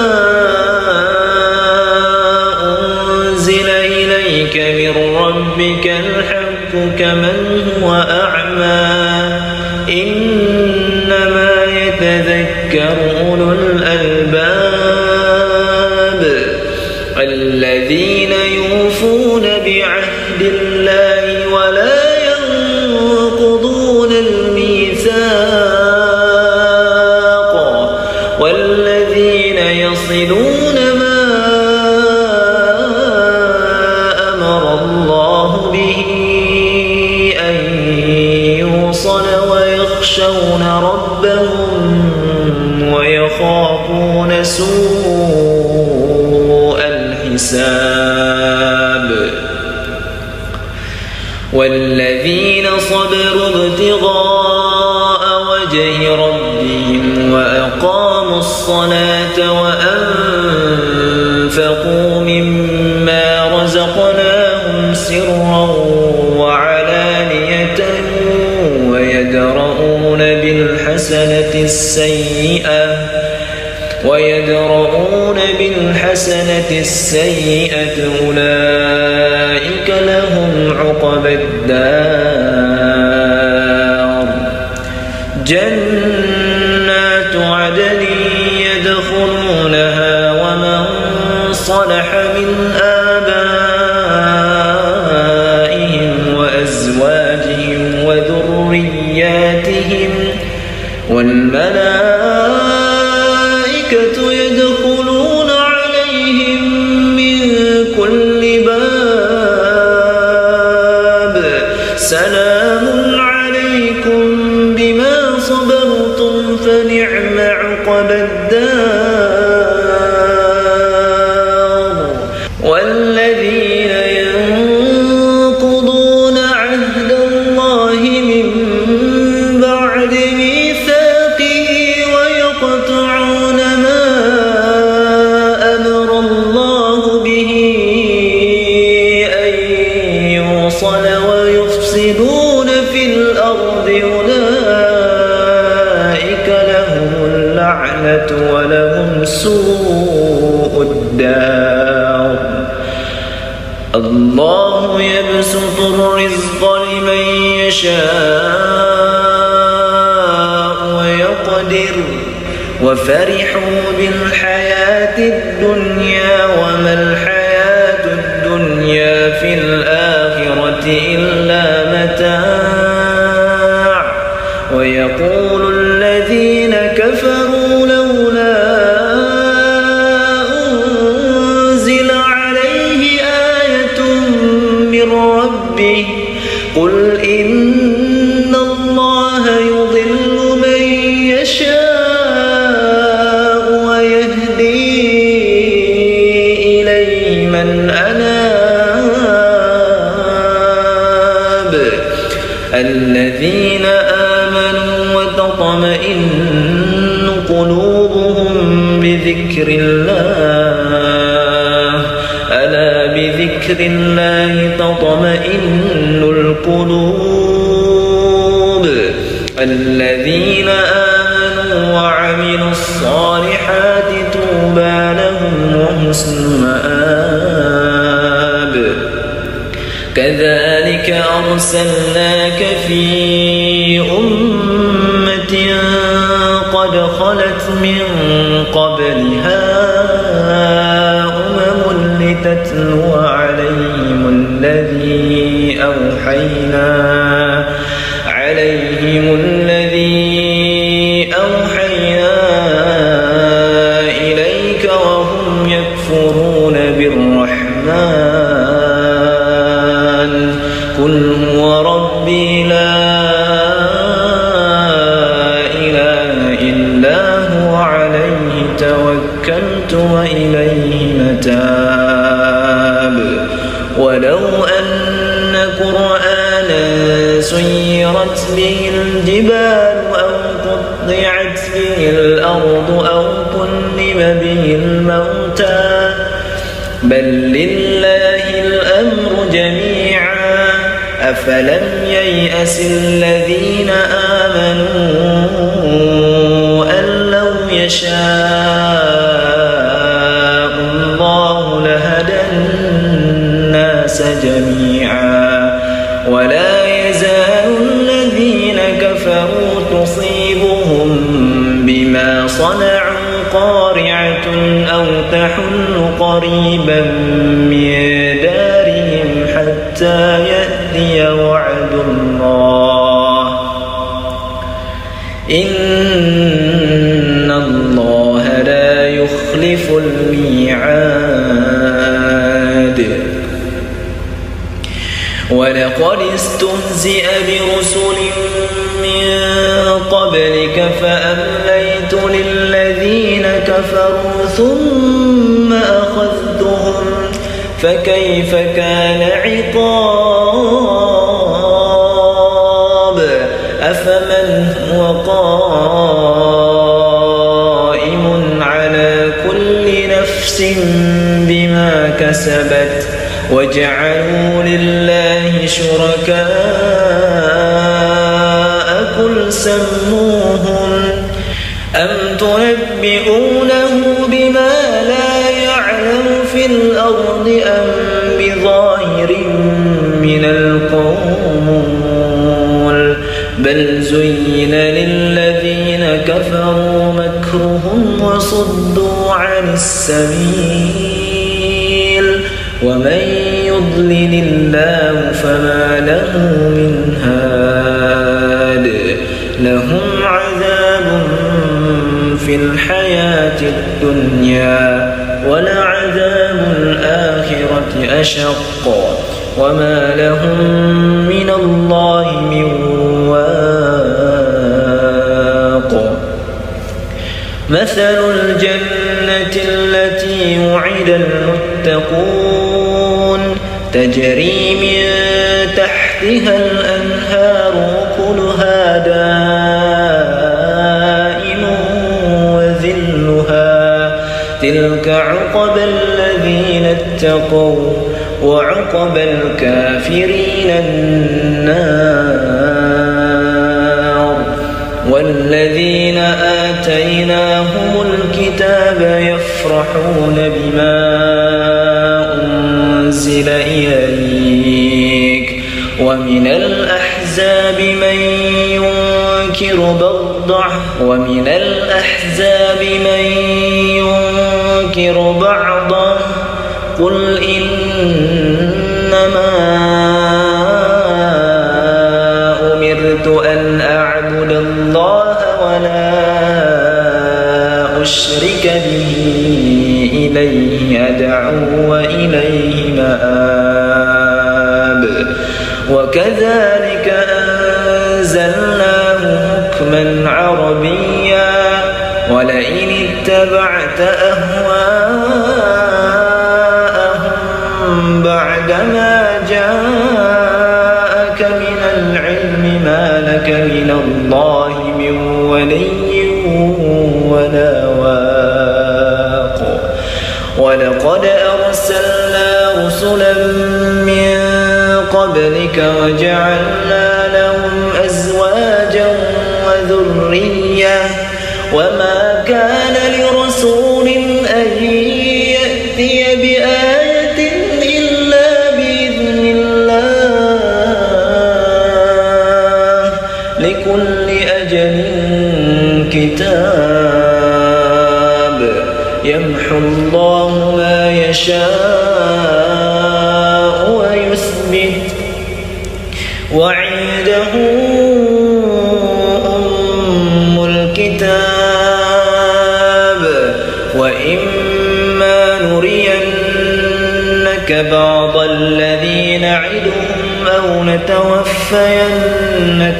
أنزل إليك من ربك الحق كمن هو أعمى إنما يتذكر أولو الألباب الذين يوفون بعهد الله ولا ينقضون الميثاق والذين يصلون ما أمر الله به أن يوصل ويخشون ربهم ويخافون سوء الحساب والذين صبروا ابتغاء وجه ربهم وأقاموا الصلاة وأنفقوا مما الحسنة السيئة أولئك لهم عقبى الدار جنات عدن يدخلونها ومن صلح من آبائهم وأزواجهم وذرياتهم والملائكة يدخلون عليهم من كل باب سلام عليكم بما صبرتم فنعم عقبى الدار والذين ينقضون عهد الله من بعد ميثاقه ويقطعون ما أمر الله به أن يوصل ويفسدون في الأرض أولئك لهم اللعنة ولهم سوء الدار الله يبسط الرزق لمن يشاء ويقدر وفرحوا بالحياة الدنيا وما الحياة الدنيا في الآخرة إلا متاع ويقول الذين كفروا لولا أنزل عليه آية من ربه قل إن الله يضل من يشاء ويهدي إليه من أناب الذين آمنوا وتطمئن قلوبهم بذكر الله ألا بذكر الله تطمئن القلوب الذين آمنوا وعملوا الصالحات طوبى لهم وحسن مآب كذلك أرسلناك في أمة قد خلت من قبلها أمم لتتلو عليهم الذي أوحينا إليك وهم يكفرون بالرحمن قل هو ربي لا إله إلا هو عليه توكلت وإليه متاب ولو أن قرآنا سيرت به الجبال أو قطعت به الأرض أو كلم به الموتى بل لله الأمر جميعا أفلم ييأس الذين آمنوا أن لو يشاء الله لهدى الناس جميعا ولا يزال الذين كفروا تصيبهم بما صنعوا قارعة أو تحل قريبا من دارهم حتى يأتي وعد الله إن الله لا يخلف الميعاد ولقد استهزئ برسل من قبلك فأمليت للذين كفروا ثم أخذتهم فكيف كان عقاب أفمن هو قائم على كل نفس بما كسبت وجعلوا لله شركاء قل سموهم أم تنبئونه بما لا يعلم في في الأرض أم بظاهر من القول بل زين للذين كفروا مكرهم وصدوا عن السبيل ومن يضلل الله فما له من هاد لهم عذاب في الحياة الدنيا ولعذاب الآخرة أشق وما لهم من الله من واق مثل الجنة التي وعد المتقون تجري من تحتها الأنهار أكلها دائم وذلها تلك عقبى الذين اتقوا وعقبى الكافرين النار والذين آتيناهم الكتاب يفرحون بما أنزل إليك ومن الأحزاب من ينكر بعضه قل إنما أمرت أن أعبد الله ولا أشرك به إليه أدعو وإليه مآب وكذلك أنزلناه حكما عربيا ولئن اتبعت أهواءهم بعدما جاءك من العلم ما لك من الله من ولي ولا واق ولقد أرسلنا رسلا من قبلك وجعلنا لهم أزواجا وذرية وما كان لرسول أن يأتي بآية إلا بإذن الله لكل أجل كتاب يمحو الله ما يشاء ويثبت وعنده أم الكتاب وإما نرينك بعض الذي نعدهم أو نتوفينك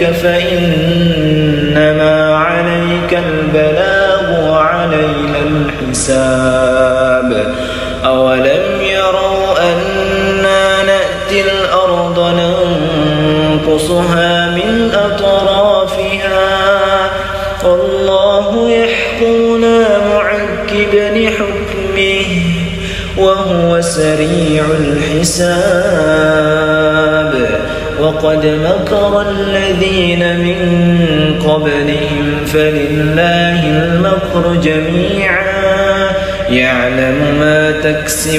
فإنما عليك البلاغ وعلينا الحساب أولم يروا أنا نأتي الأرض ننقصها من أطرافها والله يحكم لا معقب لحكمه وهو سريع الحساب وقد مكر الذين من قبلهم فلله المكر جميعا يعلم ما تكسب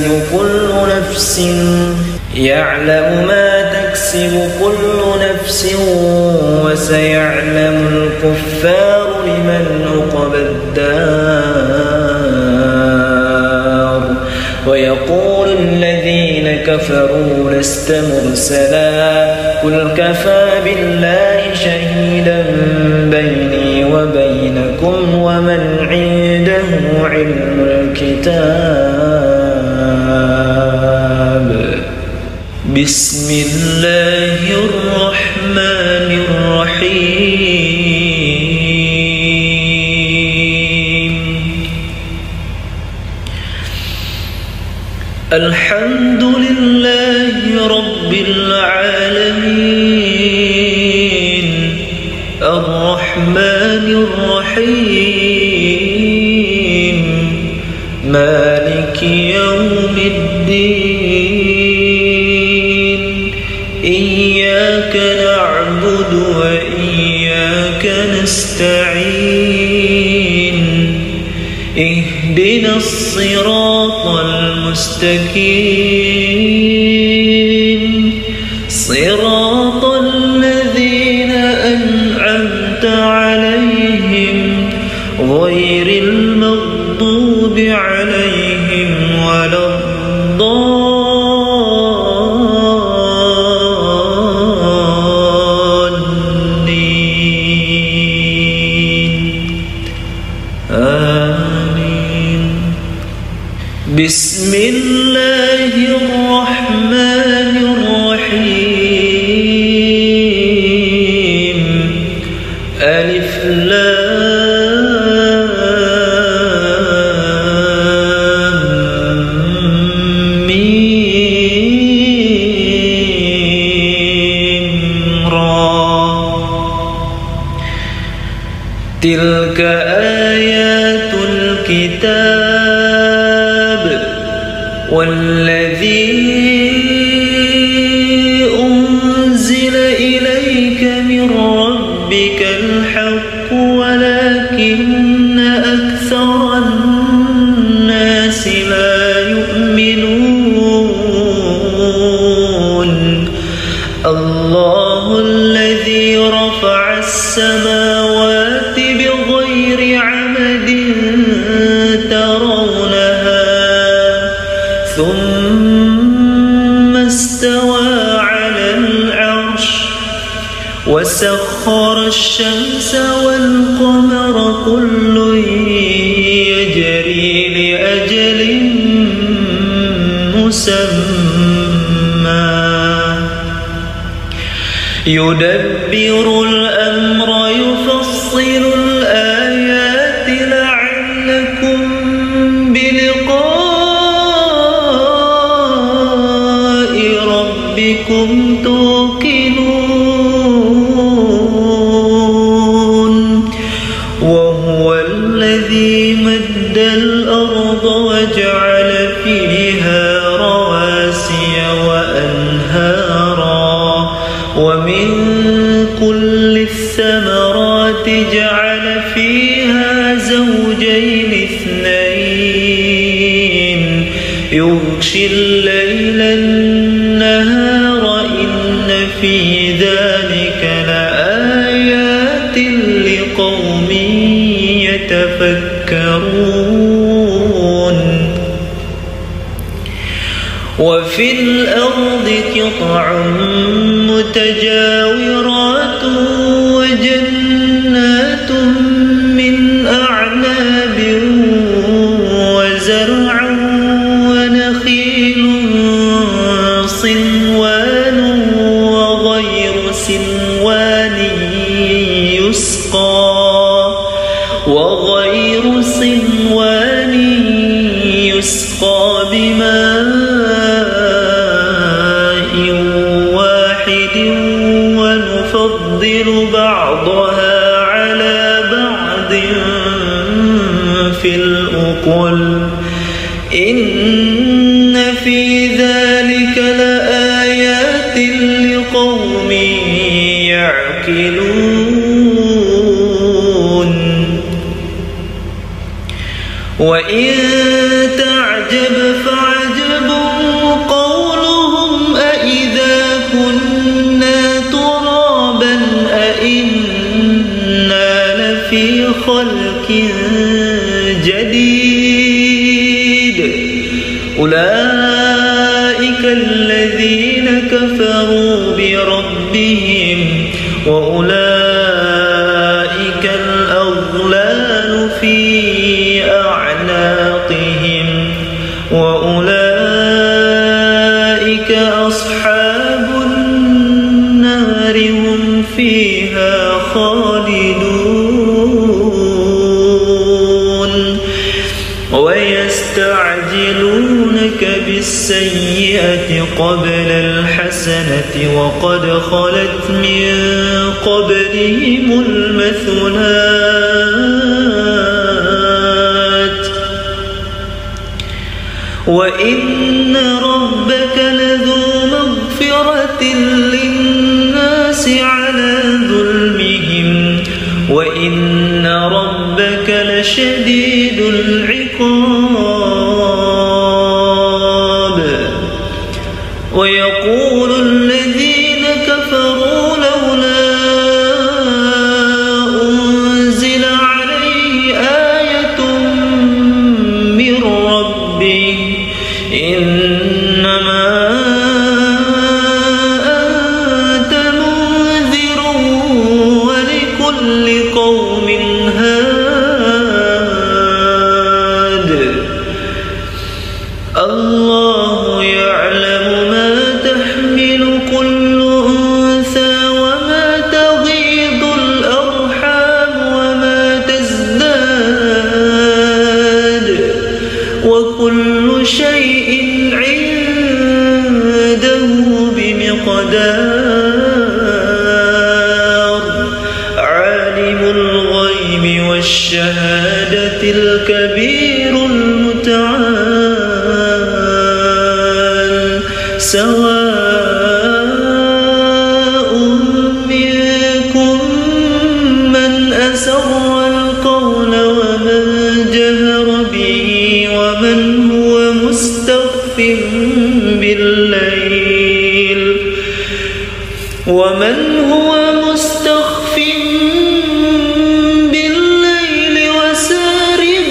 كل نفس وسيعلم الكفار لمن عقبى الدار ويقول الذين كفروا لست مرسلا قل كفى بالله شهيدا بيني وبينكم ومن عنده علم الكتاب بسم الله الرحمن الرحيم الحمد لله رب العالمين الرحمن الرحيم مالك يوم الدين إياك نعبد وإياك نستعين اهدنا الصراط المستقيم المستقيم صراط الذين أنعمت عليهم غير المغضوب عليهم ولا بسم الله الرحمن الرحيم ألف لام ميم را تلك آيات الكتاب والذي أنزل إليك من ربك الحق ولكن أكثر الناس لا يؤمنون الله الذي رفع السماوات بغير عمد ترونها ثم استوى على العرش وسخر الشمس والقمر كل يجري لأجل مسمى يدبر الأمر يفصل الآيات لعلكم بلقاء ربكم توقنون وهو الذي مد الأرض وجعل فيها رواسي وأنهارا ومن كل الثمرات جعل فيها زوجين اثنين يغشي الليل النهار إن في ذلك لآيات لقوم يتفكرون وفي الأرض قطع متجاورات وجنات من أعناب وزرع ونخيل صنوان وغير صنوان يسقى بماء واحد ونفضل بعضها على بعض في الأكل إن في ذلك لآيات لقوم يعقلون وإن تعجب فعجب قولهم أإذا كنا ترابا أإنا لفي خلق جديد أولئك الذين كفروا بربهم وأولئك الأغلال في أعناقهم وأولئك أصحاب النار هم فيها خالدون ويستعجلونك بالسيئة قبل الحسنة وقد خلت من قبلهم المثلات وإن ربك لذو مغفرة للناس على ظلمهم وإن ربك لشديد العقاب ويقول الذين كفروا لولا أنزل عليه آية من ربه إنما أنت منذر ولكل قوم هاد الله يعلم ما تحمل كل أنثى وما تغيض الأرحام وما تزداد وكل شيء عنده بمقدار عالم الغيب والشهادة الكبير المتعال سواء منكم من أسر القول ومن جهر به ومن هو مستخف بالليل وسارب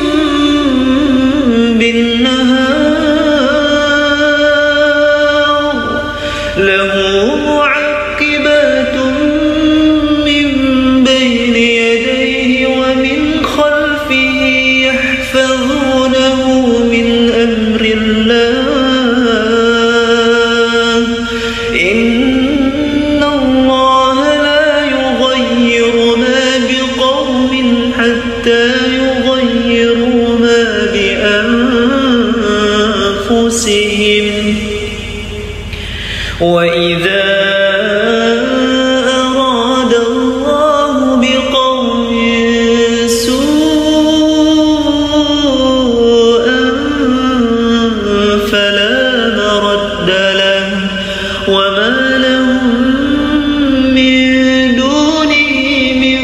بالنهار له معقبات من بين يديه ومن خلفه يحفظونه من أمر الله إن الله لا يغير ما بقوم حتى يغيروا ما بأنفسهم وإذا أراد الله بقوم سوءا فلا مرد له وما لهم من دونه من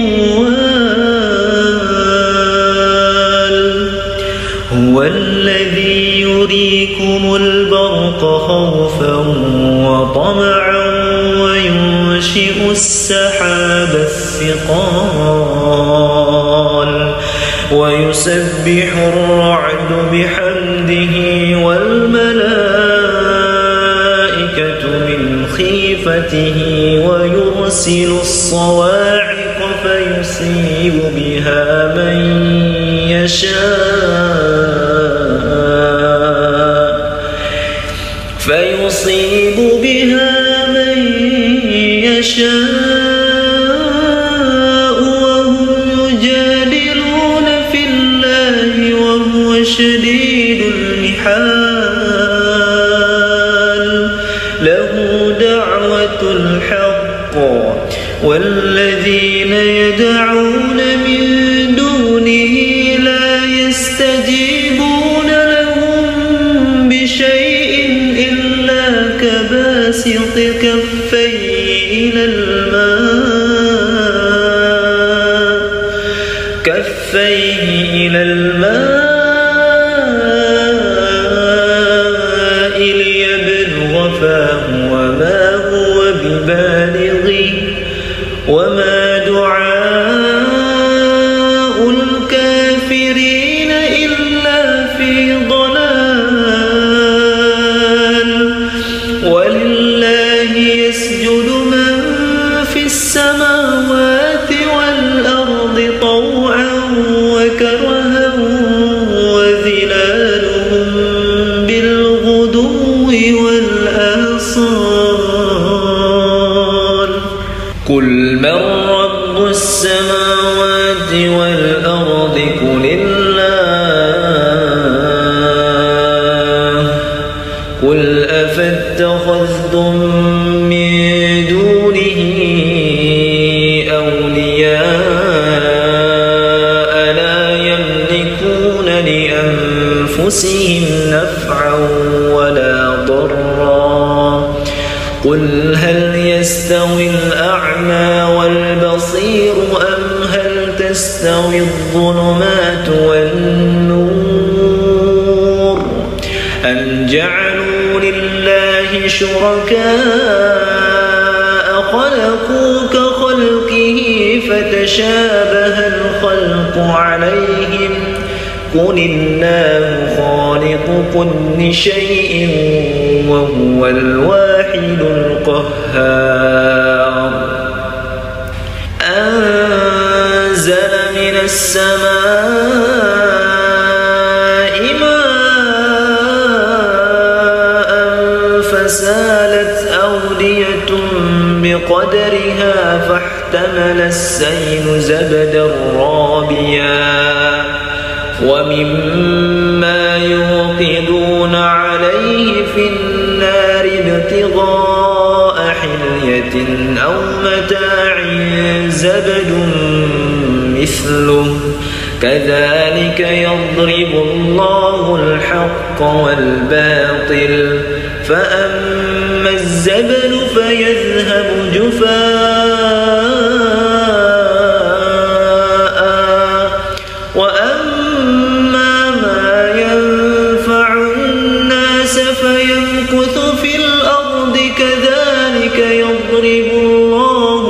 وال هو الذي يريكم البرق خوفا وطمعا وينشئ السحاب الثقال ويسبح الرعد بحمده والملائكة من خيفته ويرسل الصواعق فيصيب بها من يشاء وهم يجادلون في الله وهو شديد المحال له دعوة الحق والذين يدعون من دونه لا يستجيبون لهم بشيء إلا كباسط كفيه إلى الماء ليبلغ فاه وما هو ببالغه وما دعاء الكافرين إلا في ضلال ولله يسجد من في السماوات والأرض طوعا وكرها وظلالهم بالغدو والآصال قل من رب السماوات والأرض قل الله قل أفاتخذتم من دونه أولياء لا يملكون لأنفسهم نفعا ولا ضرا قل هل يستوي الأعمى والبصير أم هل تستوي الظلمات والنور أم جعلوا لله عليه شركاء خلقوا كخلقه فتشابه الخلق عليهم قل الله خالق كل شيء وهو الواحد القهار أنزل من السماء ماء فسالت أودية بقدرها فاحتمل السيل زبدا رابيا ومما يوقدون عليه في النار ابتغاء حلية أو متاع زبد مثله كذلك يضرب الله الحق والباطل فأما الزبد فيذهب جفاء وأما ما ينفع الناس فيمكث في الأرض كذلك يضرب الله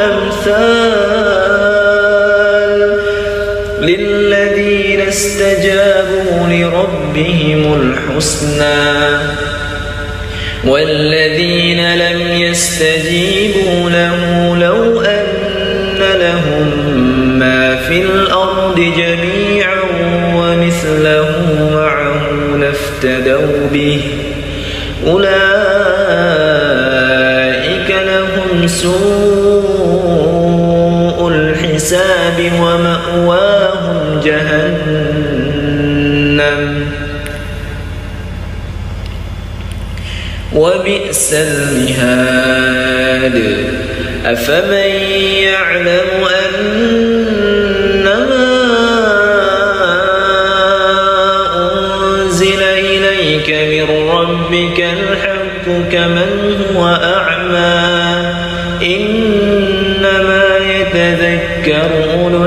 الأمثال للذين استجابوا لربهم الحسنى والذين لم يستجيبوا له لو أن لهم ما في الأرض جميعا ومثله معه لافتدوا به أولئك لهم سوء الحساب ومأواهم جهنم وبئس المهاد أفمن يعلم أنما أنزل إليك من ربك الحق كمن هو أعمى إنما يتذكر أولو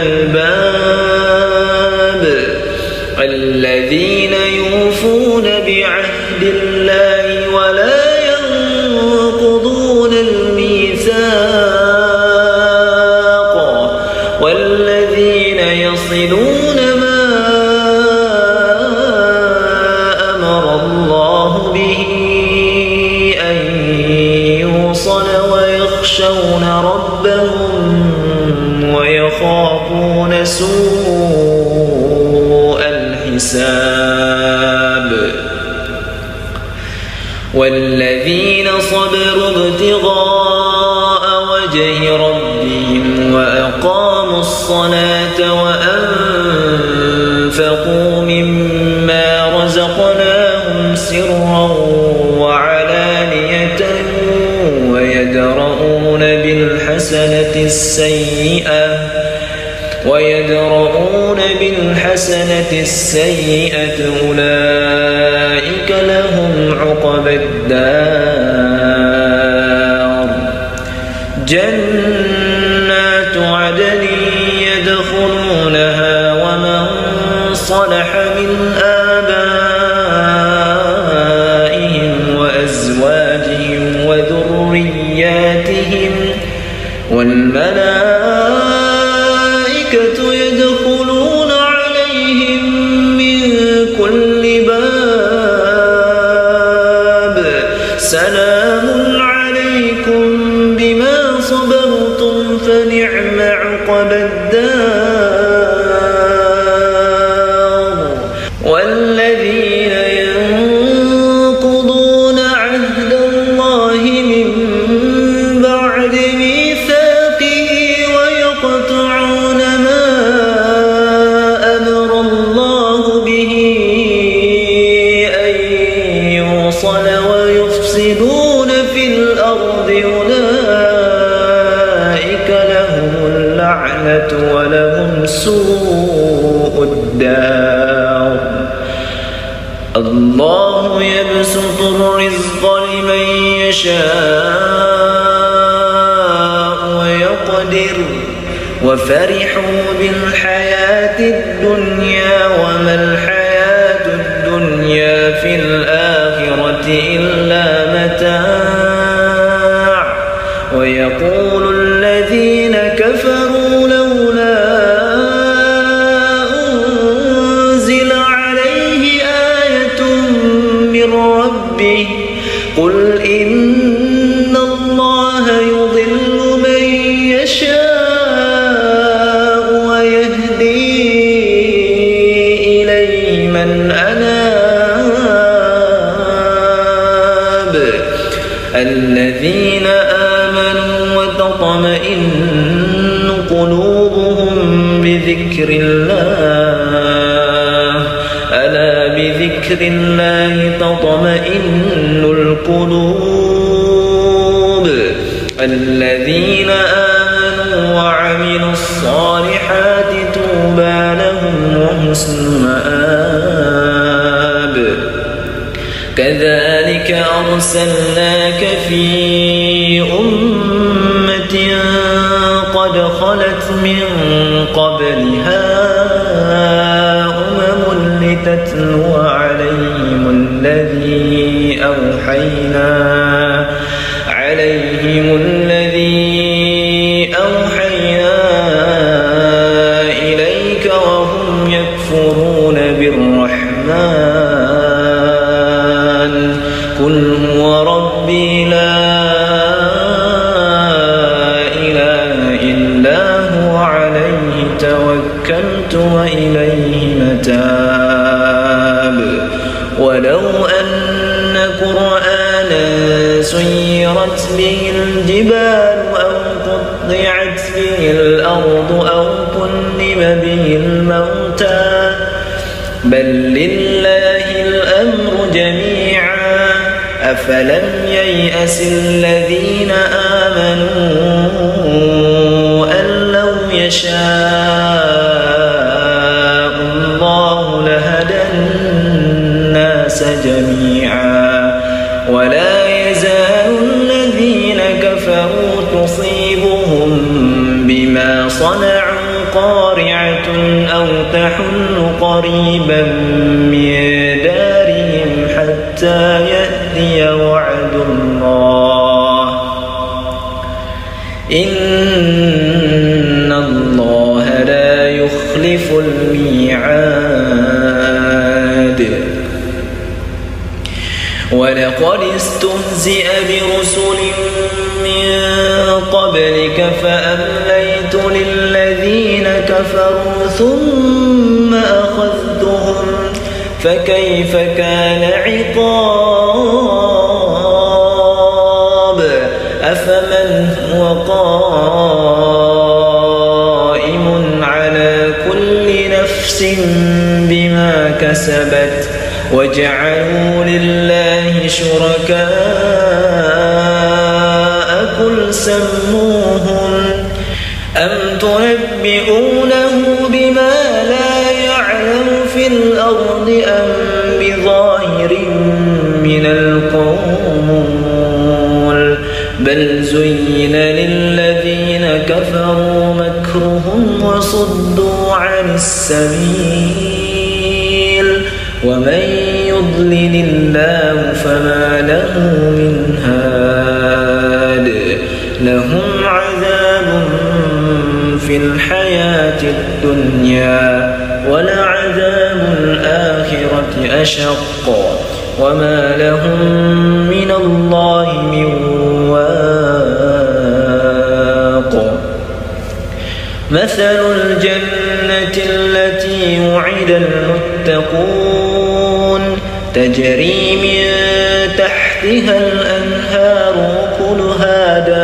الألباب الذين يوفون بعهد الله ولا ينقضون الميثاق والذين يصلون ما أمر الله به أن يوصل ويخشون ربهم ويخافون سوء الحساب والذين صبروا ابتغاء وجه ربهم وأقاموا الصلاة وأنفقوا مما رزقناهم سرا وعلانية ويدرؤون بالحسنة السيئة أولئك لهم عقبى الدار جنات عدن يدخلونها ومن صلح من آبائهم وأزواجهم وذرياتهم والملائكة يدخلون عليهم من كل باب سلام عليكم بما صبرتم فنعم عقبى الدار والذين ينقضون عهد الله من بعد ميثاقه ويقطعون ما أمر الله به أن يوصل ويفسدون في الأرض أولئك لهم اللعنة ولهم سوء الدار الله يبسط الرزق لمن يشاء ويقدر وفرحوا بالحياة الدنيا وما الحياة الدنيا في الآخرة الآخرة إلا متاع ويقول الذين كفروا لولا أنزل عليه آية من ربه قل إن الله يضل من يشاء ويهدي إليه من أناب الذين آمنوا وتطمئن قلوبهم بذكر الله ألا بذكر الله تطمئن القلوب الذين آمنوا وعملوا الصالحات طوبى لهم وحسن مآب كذلك أرسلناك في أمة قد خلت من قبلها أمم لتتلو عليهم الذي أوحينا إليك وهم يكفرون بالرحمن قل هو ربي لا إله إلا هو عليه توكلت وإليه متاب ولو أن قرآنا سيرت به الجبال أو قطعت به الأرض أو كلم به الموتى بل لله الأمر جميعا أفلم ييأس الذين آمنوا أن لو يشاء الله لهدى الناس جميعا ولا يزال الذين كفروا تصيبهم بما صنعوا قارعة أو تحل قريبا من دارهم حتى يأتي وعد الله إن الله لا يخلف الميعاد ولقد استهزئ برسل من قبلك فأمليت للذين كفروا ثم أخذتهم فكيف كان عقاب أفمن هو قائم على كل نفس بما كسبت وجعلوا لله شركاء قل سموهم أم تنبئونه بما لا يعلم في الأرض أم بظاهر من القول بل زين للذين كفروا مكرهم وصدوا عن السبيل ومن يضلل الله فما له من هاد لهم عذاب في الحياة الدنيا ولعذاب الآخرة أشق وما لهم من الله من واق مثل الجنة التي وعد المتقون تجري من تحتها الأنهار أكلها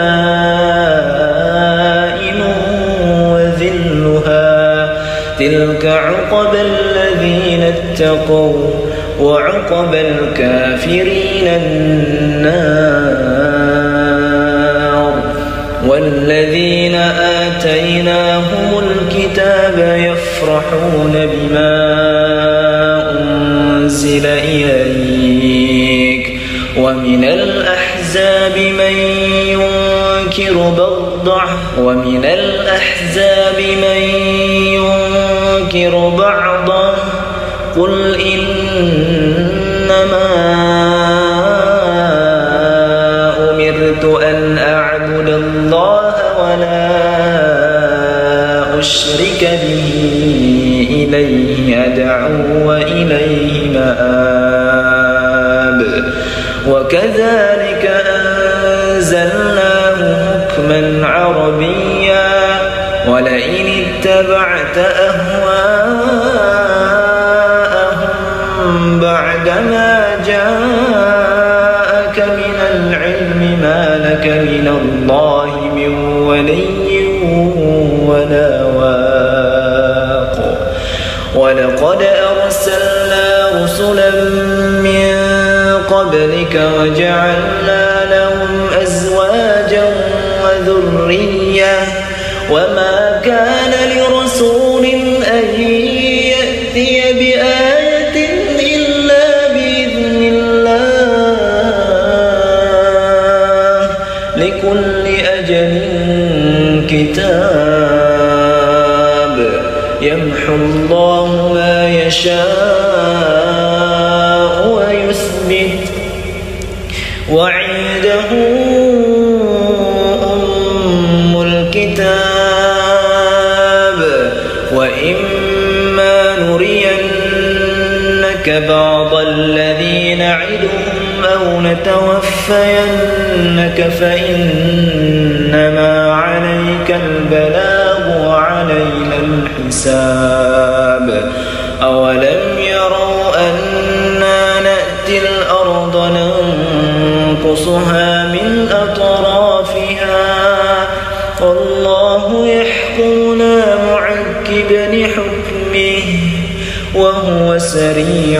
دائم وذلها تلك عقبى الذين اتقوا وعقبى الكافرين النار والذين آتيناهم الكتاب يفرحون بما أنزل إليك ومن الأحزاب من ينكر بعضه قل إنما عربيا ولئن اتبعت أهواءهم بعدما جاءك من العلم ما لك من الله من ولي ولا واق ولقد أرسلنا رسلا من قبلك وجعلنا لهم أزواجا وذرية وما كان لرسول أن يأتي بآية إلا بإذن الله لكل أجل كتاب يمحو الله ما يشاء ويثبت وعنده أم الكتاب وإما نرينك بعض الذي نعدهم أو نتوفينك فإنما عليك البلاغ وعلينا الحساب أولم يروا أنا نأتي الأرض ننقصها من أطرافها والله يحكم لا معقب لحكمه وهو سريع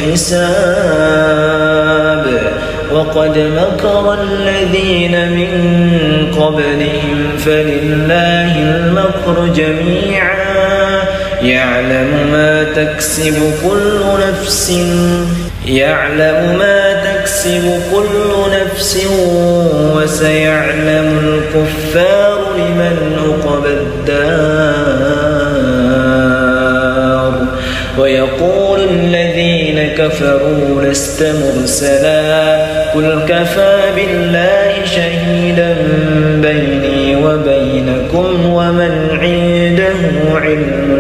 الحساب وقد مكر الذين من قبلهم فلله المكر جميعا يعلم ما تكسب كل نفس وسيعلم الكفار لمن عقبى الدار ويقول الذين كفروا لست مرسلا قل كفى بالله شهيدا بيني وبينكم ومن عنده علم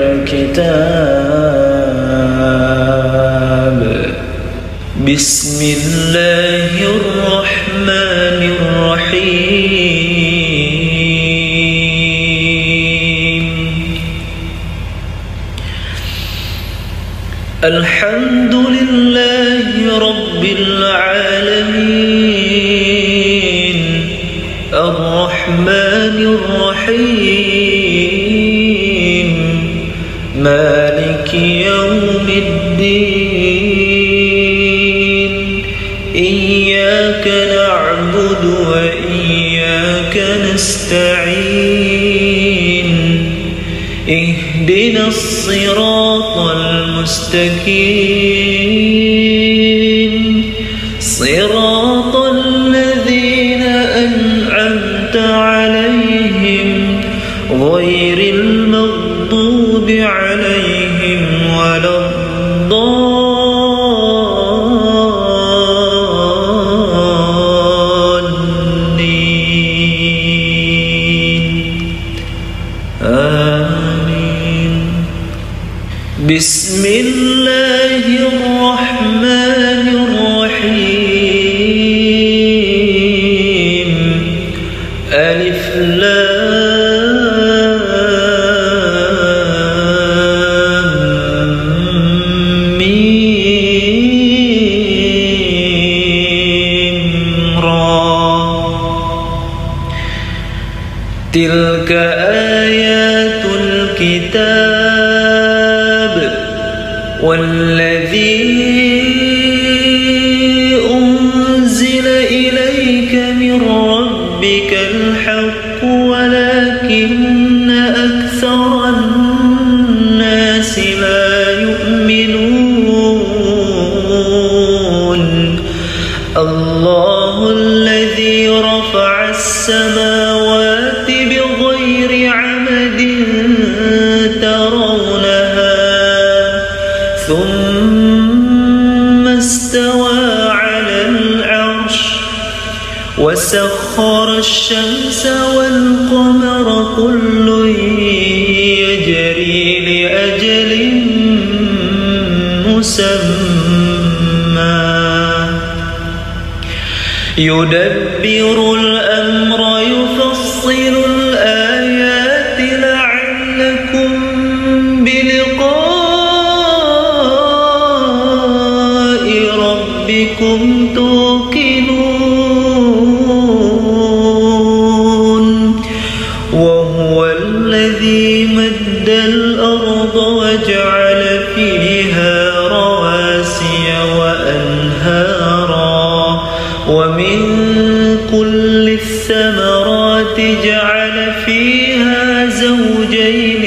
الكتاب بسم الله الرحمن الرحيم الحمد لله رب العالمين الرحمن الرحيم مالك يوم الدين إياك نعبد وإياك نستعين اهدنا الصراط المستقيم صراط الذين أنعمت عليهم غير المغضوب عليهم ولا الضالين آمين بسم الله الرحمن الرحيم ألف لام ميم را تلك آيات الكتاب والذي أنزل إليك من ربك الحق ولكن أكثر الناس لا يؤمنون الله الذي رفع السماوات بغير عمد ترونها ثم استوى على العرش وسخر الشمس والقمر كل يجري لأجل مسمى يدبر الأمر يفصل الآيات لعلكم بلقاء ربكم توقنون وهو الذي مد الأرض وجعل فيها رواسي وأنهارا ومن كل الثمرات جعل فيها زوجين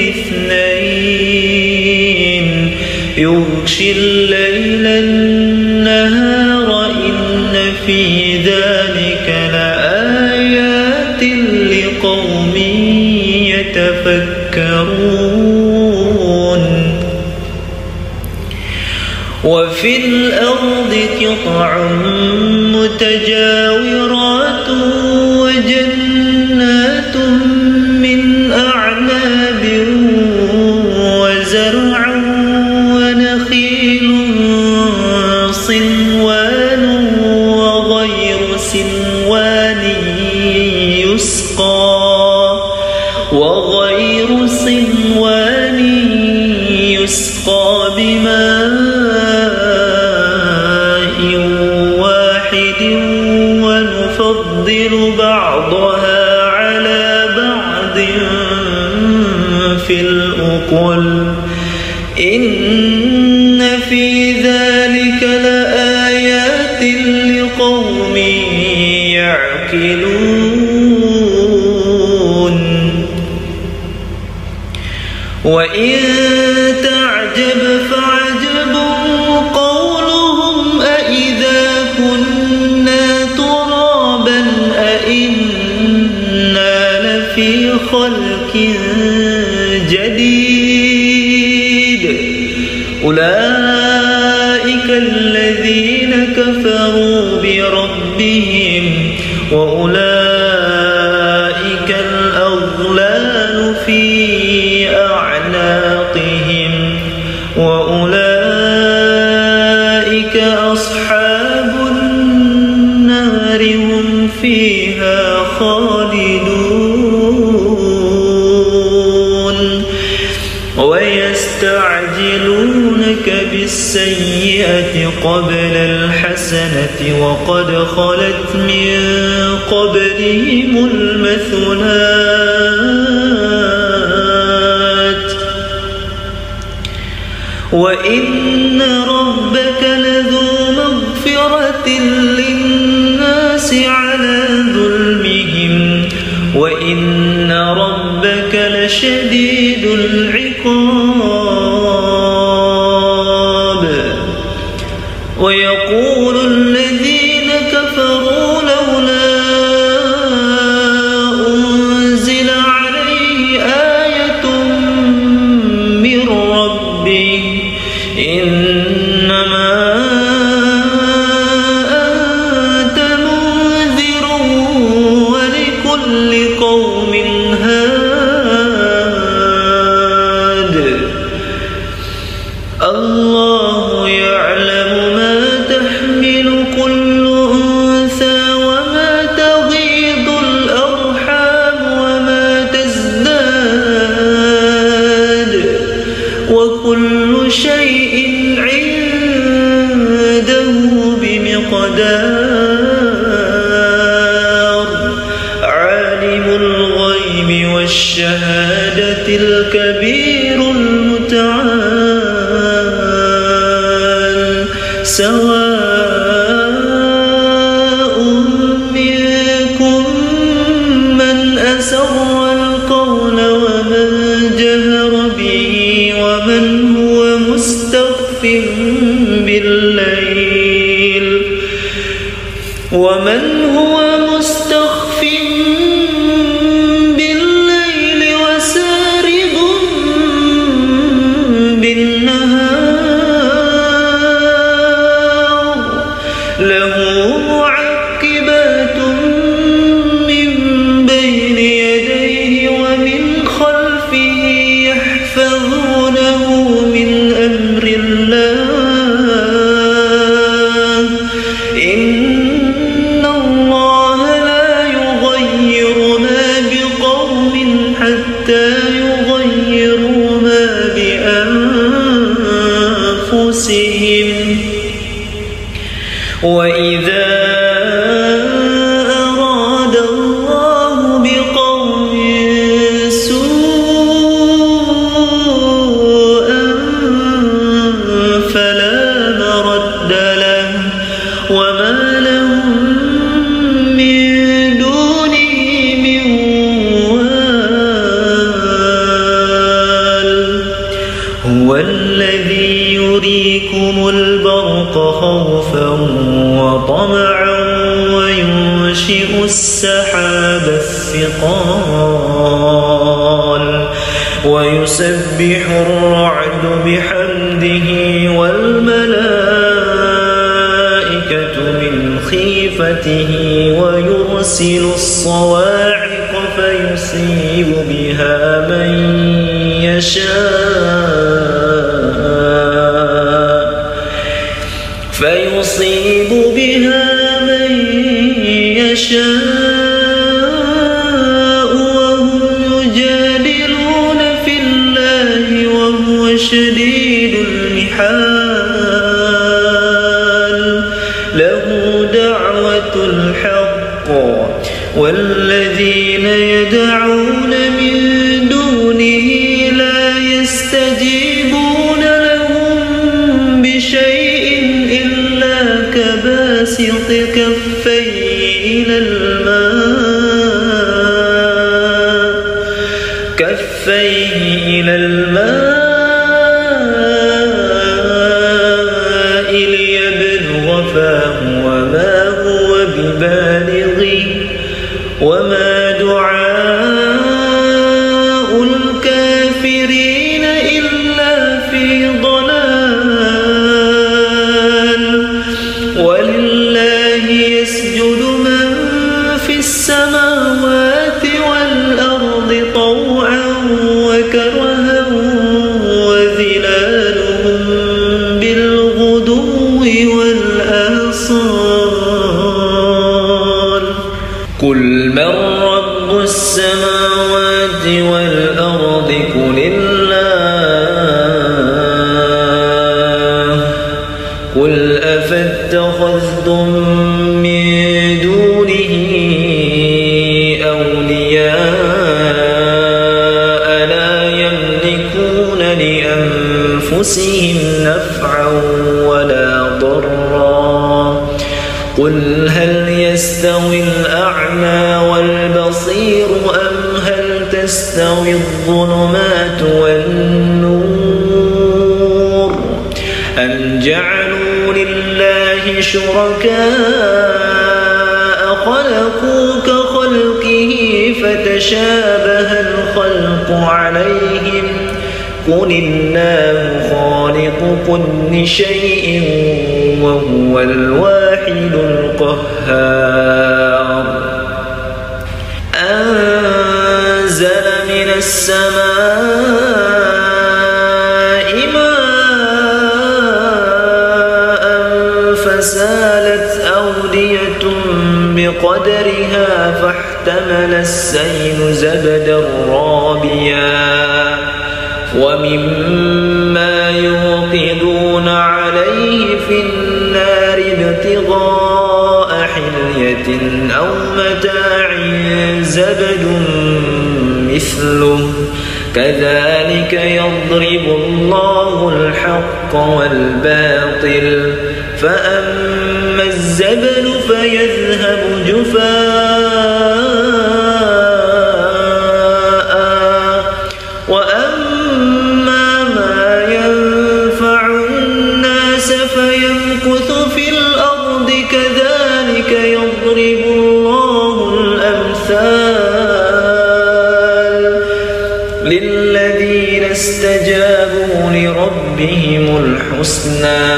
اثنين يغشي الليل النهار إن في ذلك لآيات لقوم يتفكرون وفي الأرض قطع متجاورات وجنات من أعناب وزرع ونخيل صنوان وغير صنوان يسقى بماء واحد ونفضل بعضها على بعض في الأكل إن في ذلك لآيات لقوم يعقلون وإن تعجب فعجب قولهم أإذا كنا ترابا أإنا لفي خلق جديد أولئك الذين كفروا بربهم وأولئك الأغلال في أعناقهم وأولئك أصحاب النار هم فيها خالدون ويستعجلونك بالسيئة قبل الحسنة وقد خلت من قبلهم المثلات وإن ربك لذو مغفرة للناس على ظلمهم وإن ربك لشديد العقاب ويقول الذين كفروا لولا أنزل عليه آية من ربه إنما أنت منذر ولكل قوم هاد الله يعلم ما تحمل كل أنثى وما تغيض الأرحام وما تزداد وكل شيء عنده بمقدار عالم الغيب والشهادة الكبير المتعال سواء منكم من أسر القول ومن جهر به ومن هو مستخف بالليل وسارب بالنهار له معقبات من بين يديه ومن خلفه يحفظونه من أمر الله إن الله ينشئ السحاب الثقال ويسبح الرعد بحمده والملائكة من خيفته ويرسل الصواعق فيصيب بها من يشاء وهم يجادلون في الله وهو شديد المحال له دعوة الحق والذين يدعون من دونه لا يستجيبون لهم بشيء إلا كباسط كفيه إلى الماء ليبلغ فاه وما هو ببالغه وما دعاء الكافرين إلا في ضلال ولله يسجد من في السماوات والأرض طوعا وكرها وظلالهم بالغدو والآصال قل من رب السماوات والأرض قل الله قل أفاتخذتم من دونه أولياء لا يملكون لأنفسهم نفعا ولا ضرا قل هل يستوي الأعمى والبصير أم هل تستوي الظلمات والنور أم جعلوا لله شركاء خلقوا كخلقه فتشابه الخلق عليهم قل الله خالق كل شيء وهو الواحد القهار أنزل من السماء ماء فسالت أودية بقدرها فاحتمل السيل زبدا رابيا ومما يوقدون عليه في النار ابتغاء حلية أو متاع زبد مثله كذلك يضرب الله الحق والباطل فأما الزبد فيذهب جفاء وأما ما ينفع الناس فيمكث في الأرض كذلك يضرب الله الأمثال للذين استجابوا لربهم الحسنى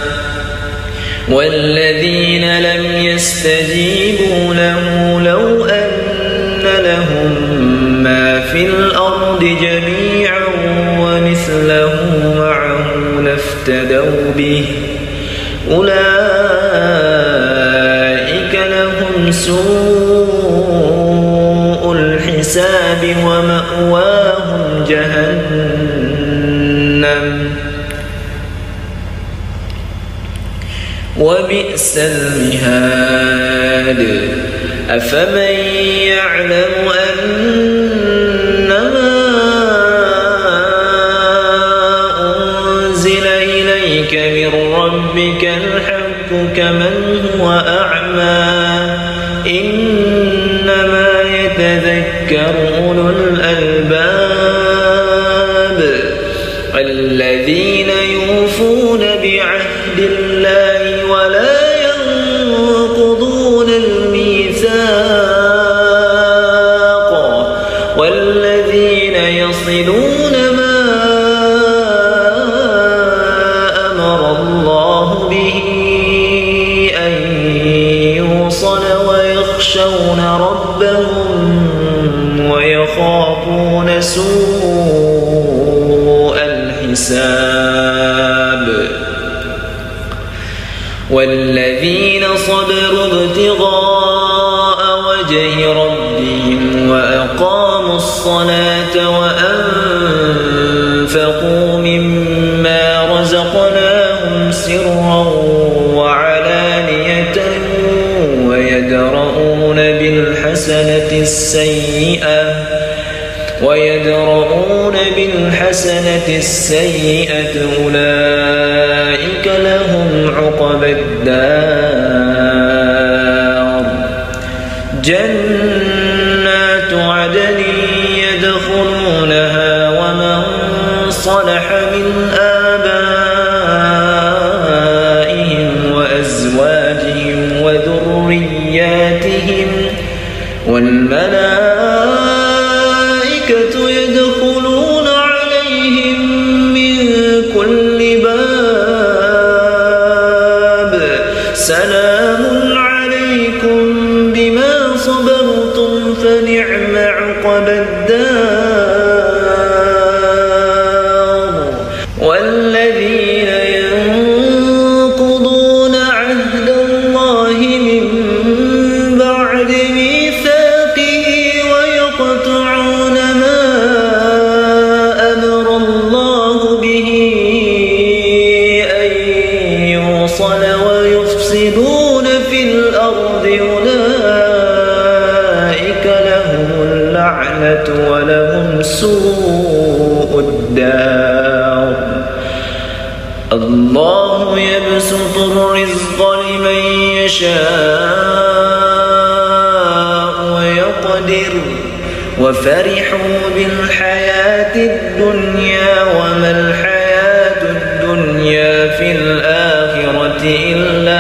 والذين لم يستجيبوا له لو أن لهم ما في الأرض جميعا ومثله معه لافتدوا به أولئك لهم سوء الحساب ومأواهم جهنم وبئس المهاد أفمن يعلم أنما أنزل إليك من ربك الحق كمن هو أعمى إنما يتذكر أولو الألباب الذين يوفون بعهد الله ولا ينقضون الميثاق والذين يصلون ما أمر الله به أن يوصل ويخشون ربهم ويخافون سوء الحساب والذين صبروا ابتغاء وجه ربهم وأقاموا الصلاة وأنفقوا مما رزقناهم سرا وعلانية ويدرؤون بالحسنة السيئة أولئك لهم عقبى الدار جنات عدن يدخلونها ومن صلح من آبائهم وأزواجهم وذرياتهم والملائكة يدخلون عليهم من كل باب سلام عليكم بما صبرتم فنعم عقبى الدار والذين ينقضون عهد الله من بعد ميثاقه ويقطعون ما أمر الله به أن يوصل ويفسدون في الأرض أولئك لهم اللعنة ولهم سوء الدار الله يبسط الرزق لمن يشاء ويقدر وفرحوا بالحياة الدنيا وما الحياة الدنيا في الآخرة إلا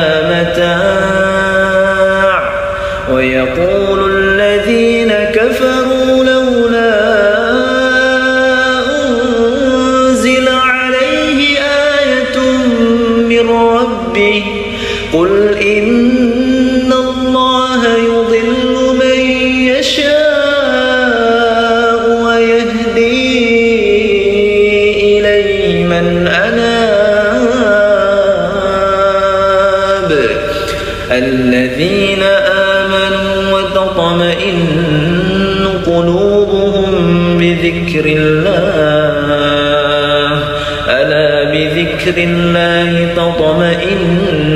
متاع ويقول الذين كفروا لولا أنزل عليه آية من ربه قل إن الله يضل من يشاء ويهدي إليه من أناب الذين آمنوا وتطمئن قلوبهم بذكر الله ألا بذكر الله تطمئن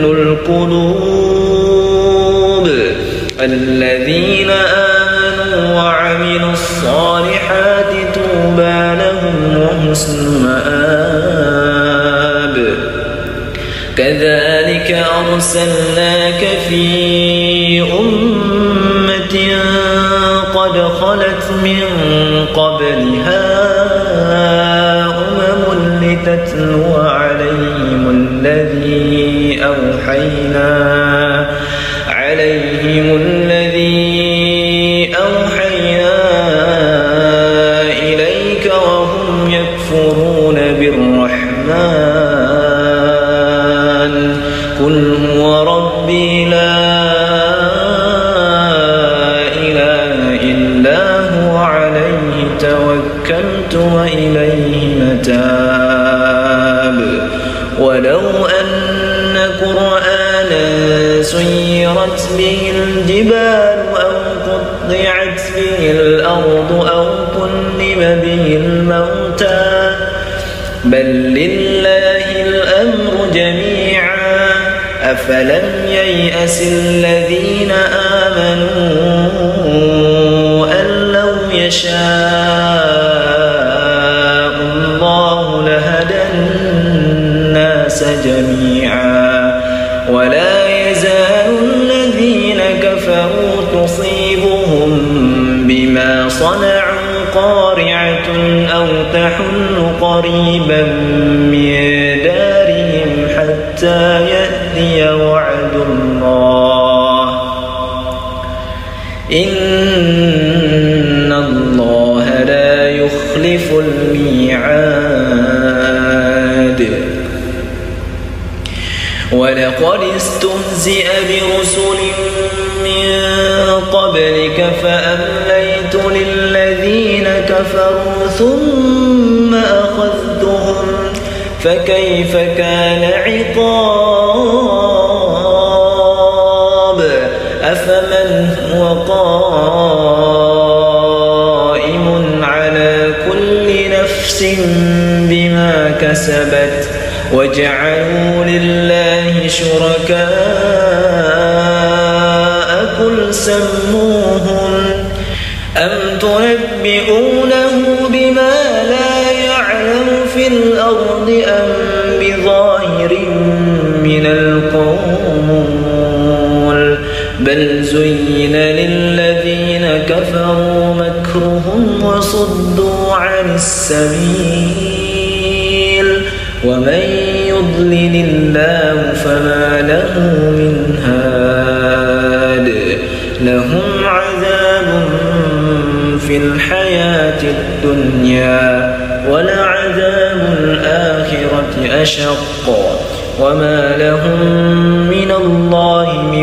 القلوب الذين آمنوا وعملوا الصالحات طوبى لهم وحسن مآب كذلك أرسلناك في أمة قد خلت من قبلها أمم لتتلو عليهم الذي أوحينا إليك وهم يكفرون بالرحمن قل هو ربي لا إله إلا هو عليه توكلت وإليه متاب ولو أن قرآنا سيرت به الجبال أو قطعت به الأرض أو كلم به الموتى بل لله الأمر جميعا أفلم ييأس الذين آمنوا أن لو يشاء الله لهدى الناس جميعا ولا يزال الذين كفروا تصيبهم بما صنعوا قارعة أو تحل قريبا من دارهم حتى يأتي وعد الله إن الله لا يخلف الميعاد. ولقد استهزئ برسل من قبلك فأمليت للذين كفروا ثم أخذتهم فكيف كان عقاب. أفمن هو قائم على كل نفس بما كسبت وجعلوا لله شركاء قل سموهم أم تنبئونه بما لا يعلم في الأرض أم بظاهر من القول بل زين للذين كفروا مكرهم وصدوا عن السبيل ومن يضلل الله فما له من هاد. لهم عذاب في الحياة الدنيا ولعذاب الآخرة أشق وما لهم من الله من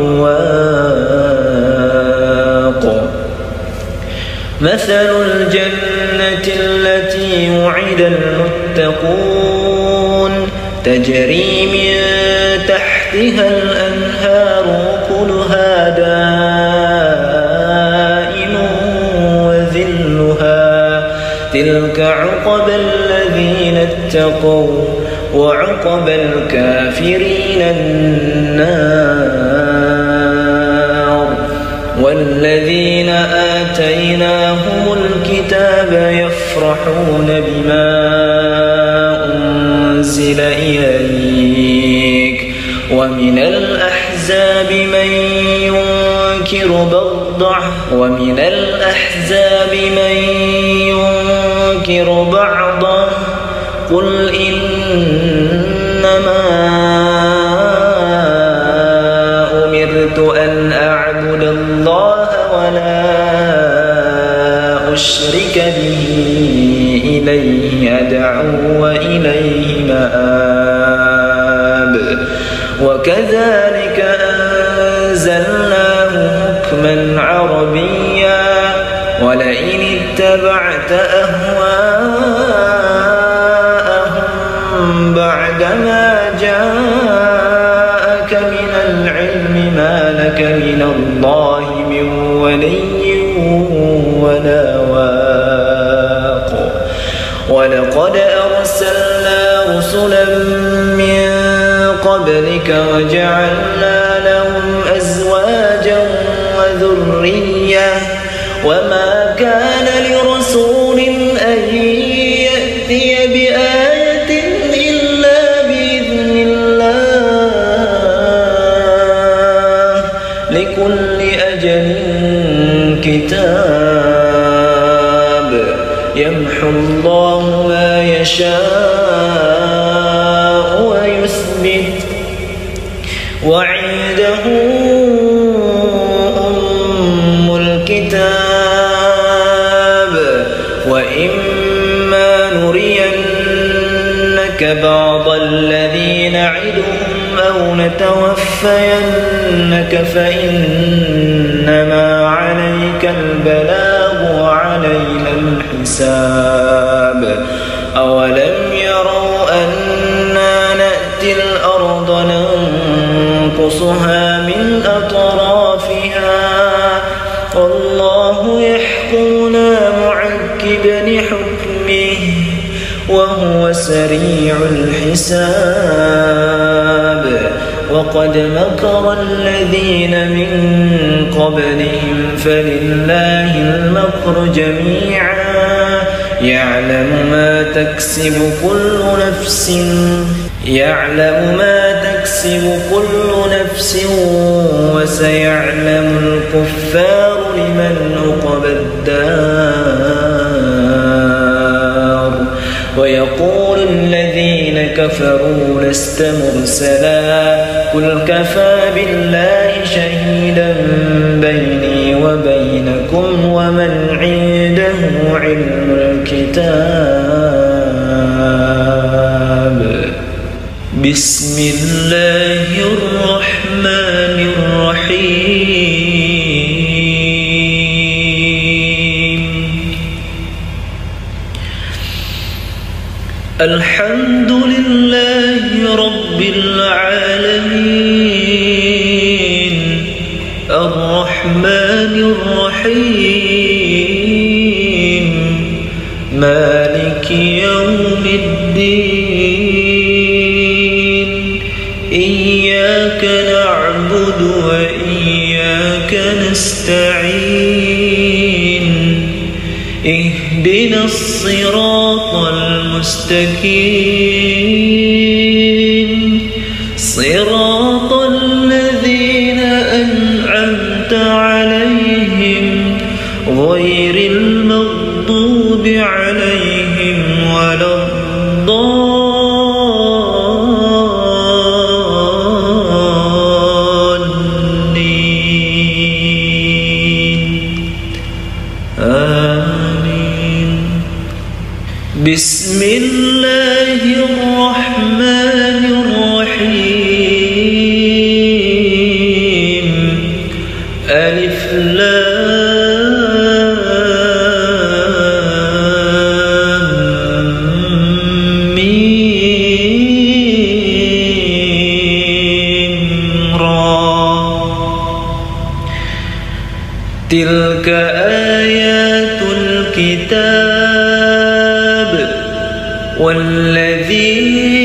واق. مثل الجنة التي وعد المتقون تجري من تحتها الأنهار كلها دائم وذلها تلك عقبى الذين اتقوا وعقبى الكافرين النار. والذين آتيناهم الكتاب يفرحون بما أنزل إليك ومن الأحزاب من ينكر بعضه قل إنما أمرت أن أعبد الله ولا أشرك به إليه أدعو وإليه مآب. وكذلك أنزلناه حكما عربيا ولئن اتبعت أهواءهم بعدما جاءك من العلم ما لك من الله من ولي ولا واق. ولقد أرسلنا رسلا من قبلك وجعلنا لهم أزواجا وذرية وما كان لرسول أن يأتي بآية إلا بإذن الله لكل أجل كتاب يمحو الله ما يشاء ويثبت وعنده أم الكتاب. وإما نرينك بعض الذي نعدهم أو نتوفينك فإنما عليك البلاغ وعلينا الحساب. أولم يروا أنا نأتي الأرض ننقصها من أطرافها والله يحكم لا معقب لحكمه وهو سريع الحساب. وقد مكر الذين من قبلهم فلله المكر جميعا يعلم ما تكسب كل نفس وسيعلم الكفار لمن عقبى الدار. ويقول الذين كفروا لست مرسلا قل كفى بالله شهيدا بيني وبينكم الكتاب. بسم الله الرحمن الرحيم. الحمد لله رب العالمين الرحمن الرحيم مالك يوم الدين. إياك نعبد وإياك نستعين. اهدنا الصراط المستقيم صراط الذين أنعمت عليهم غير المغضوب عليهم ولا الضالين. آمين. بسم الله الرحمن الرحيم. ألف لام ميم را. تلك آيات الكتاب والذي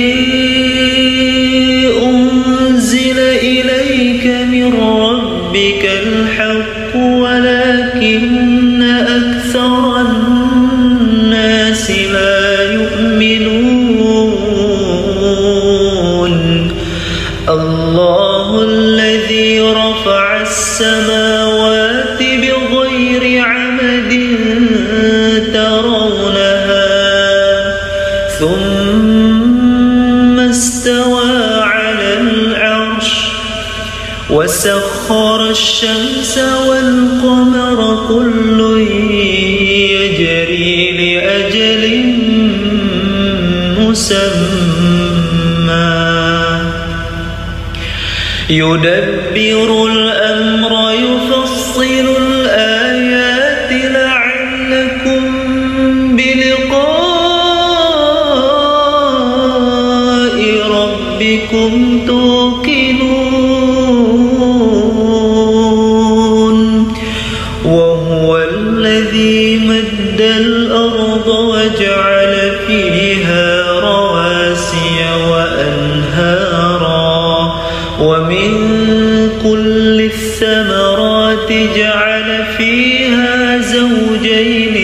أنزل إليك من ربك الحق ولكن أكثر الناس لا يؤمنون. الله الذي رفع السماوات بغير عمد ترونها ثم استوى على العرش وسخر الشمس والقمر كل يجري لأجل مسمى يدبر الأمر يفصل الآيات لعلكم بلقاء ربكم توقنون. وهو الذي مد الأرض وجعل فيها رواسي وأنهارا ومن كل الثمرات جعل فيها زوجين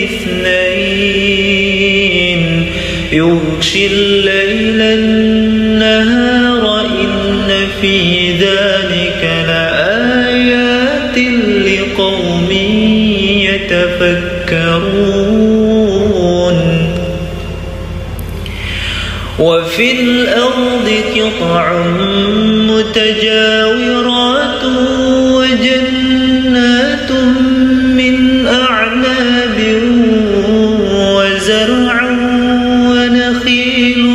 اثنين يغشي الليل النهار إن في ذلك لآيات لقوم يتفكرون. وفي الأرض قطع متجاورات وجنات من أعناب وزرع ونخيل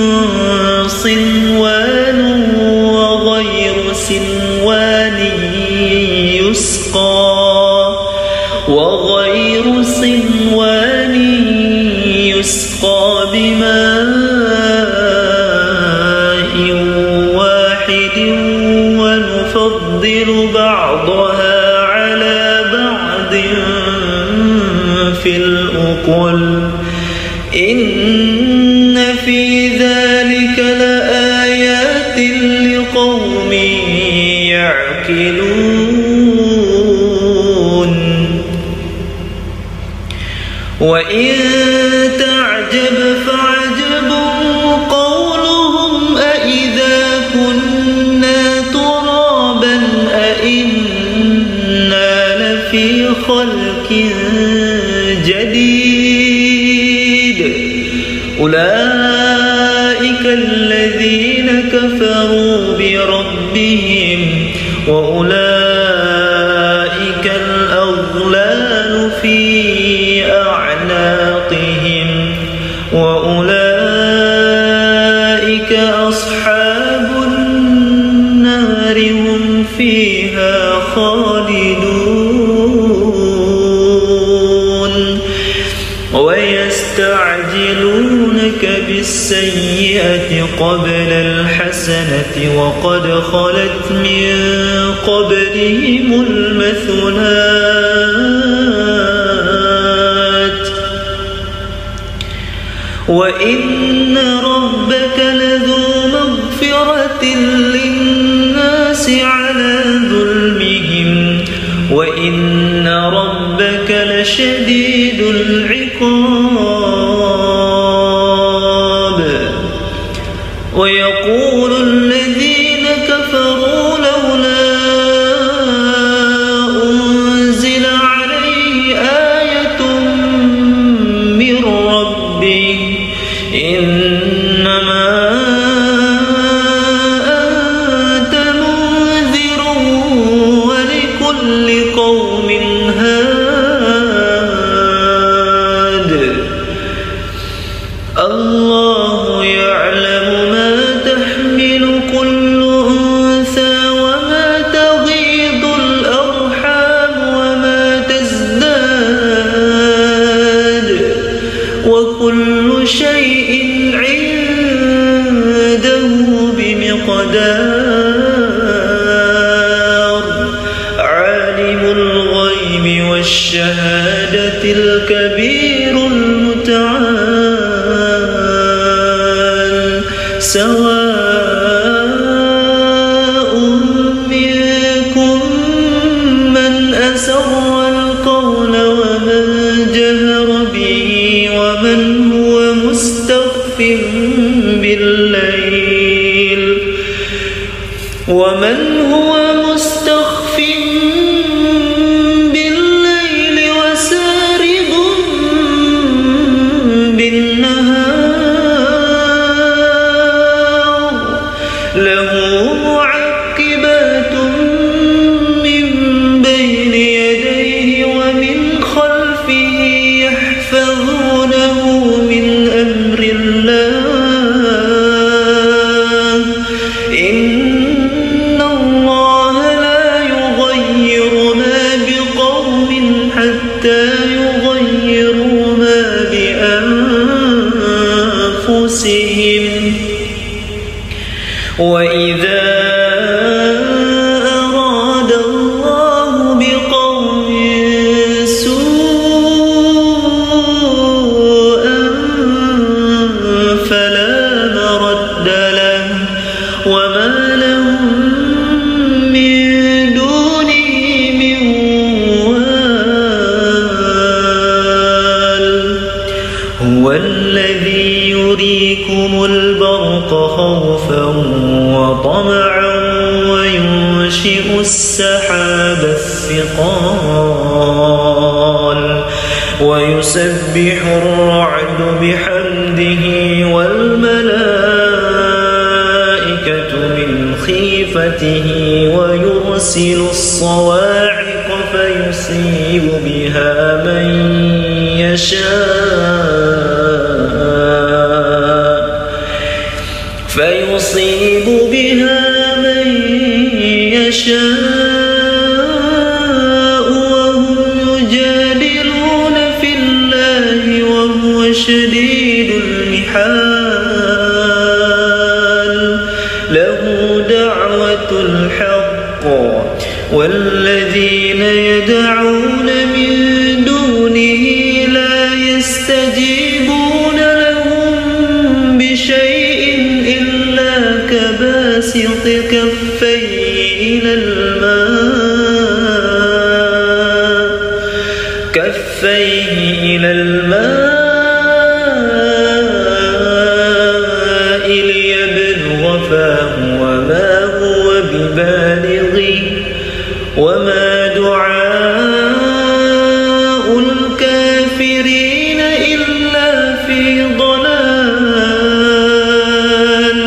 صنوان وغير صنوان يسقى بماء واحد ونفضل بعضها على بعض في الأكل. إن في ذلك لآيات لقوم يعقلون. وإن تعجب فعجب قولهم أإذا كنا ترابا أإنا لفي خلق جديد. أولئك الذين كفروا بربهم وأولئك الأغلال والأغلال في أعناقهم وأولئك أصحاب النار هم فيها خالدون ويستعجلونك بالسيئة قبل الحسنة وقد خلت من قبلهم المثلات وإن ربك لذو مغفرة للناس على ظلمهم وإن ربك لشديد العقاب ويقول الذين كفروا لولا أنزل عليه آية من ربه إنما أنت منذر ولكل قوم هاد الله يعلم ما تحمل كل أنثى وما تغيض الأرحام وما تزداد وكل شيء عنده بمقدار عالم الغيب والشهادة الكبير المتعال سواء منكم من أسر القول ومن جهر به ومن هو مستخف بالليل وسارب بالنهار له معقبات من بين يديه ومن خلفه يحفظونه من أمر الله إن الله لا يغير ما بقوم حتى يغيروا ما بأنفسهم وإذا أراد الله بقوم سوءا فلا مرد له وما لهم من دونه من وال هو الذي يريكم البرق خوفا وطمعا وينشئ السحاب الثقال ويسبح الرعد بحمده والملائكة من خيفته ويرسل الصواعق فيصيب بها من يشاء وهم يجادلون في الله وهو شديد المحال له دعوة الحق والذين يدعون من دونه لا يستجيبون لهم بشيء إلا كباسط كفيه إلى الماء ليبلغ فاه وما هو ببالغه وما دعاء الكافرين إلا في ضلال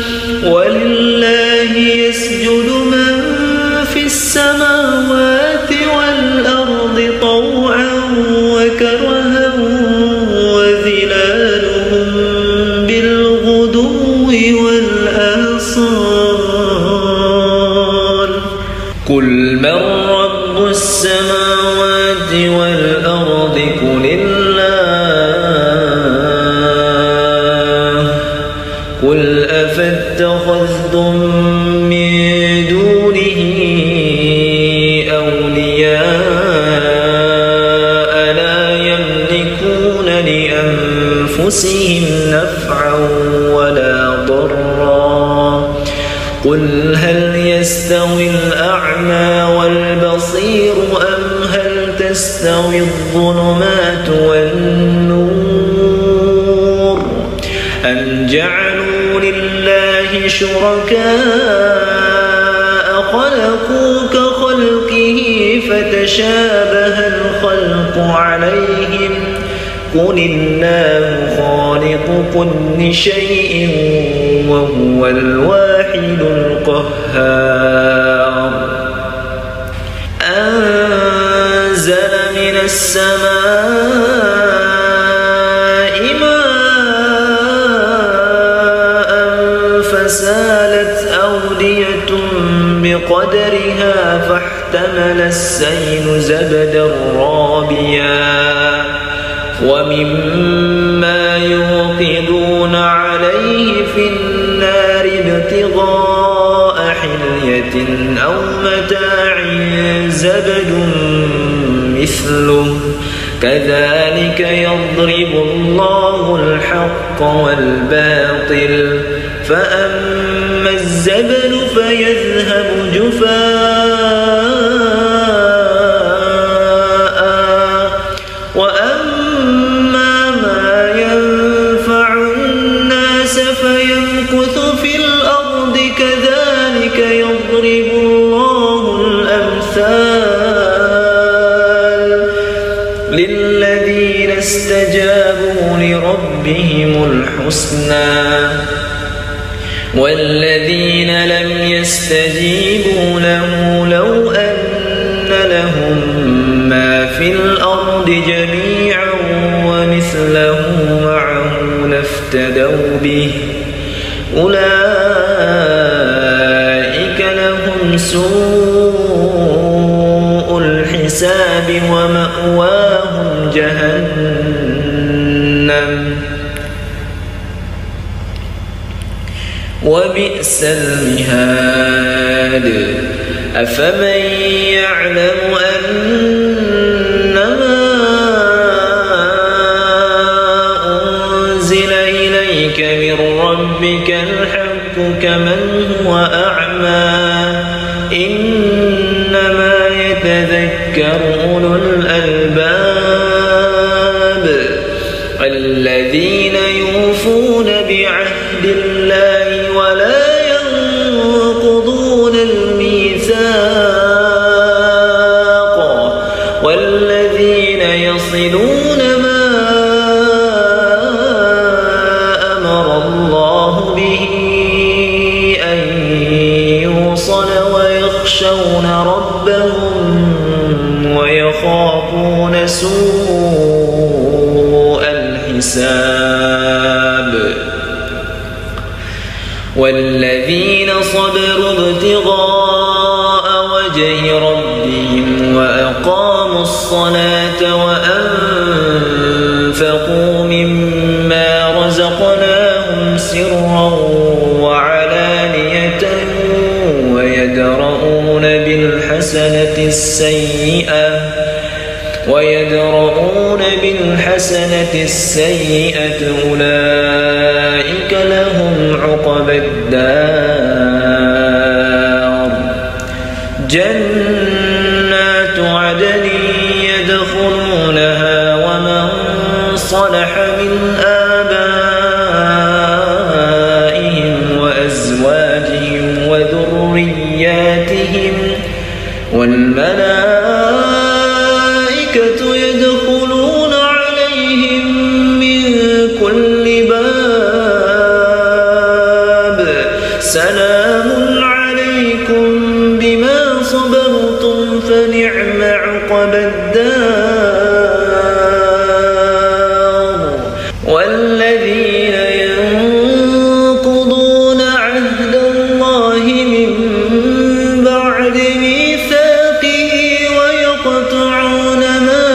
ولله يسجد من في السماوات والأرض والأرض قل الله قل أفاتخذتم من دونه أولياء لا يملكون لأنفسهم نفعا ولا ضرا قل هل يستوي الأعمى والبصير أم هل تستوي الظلمات والنور أم جعلوا لله شركاء خلقوا كخلقه فتشابه الخلق عليهم قل الله خالق كل شيء وهو الواحد القهار أنزل من السماء ماء فسالت أودية بقدرها فاحتمل السيل زبدا رابيا ومما يوقدون عليه في النار ابتغاء حلية أو متاع زبد مثله كذلك يضرب الله الحق والباطل فأما الزبد فيذهب جفاء وأما ما ينفع الناس فيمكث في الأرض كذلك يضرب الله الأمثال للذين استجابوا لربهم الحسنى والذين لم يستجيبوا له لو أن لهم ما في الأرض جميعا ومثله معه لافتدوا به أولئك لهم سوء الحساب ومأواهم جهنم وبئس المهاد أفمن يعلم أنما أنزل إليك من ربك الحق كمن هو أعمى إنما يتذكر أولو الألباب الذين يوفون بعهد الله ولا ينقضون الميثاق والذين يصلون ما أمر الله به أن يوصل ويخشون ربهم ويخافون سوء الحساب والذين صبروا ابتغاء وجه ربهم وأقاموا الصلاة وأنفقوا مما رزقناهم سرا وعلانية ويدرؤون بالحسنة السيئة أولئك لهم عقبى الدار جنات عدن يدخلونها ومن صلح من آبائهم وأزواجهم وذرياتهم والملائكة يدخلون عليهم من كل باب سلام عليكم بما صبرتم فنعم عقبى الدار والذين ينقضون عهد الله من بعد ميثاقه ويقطعون ما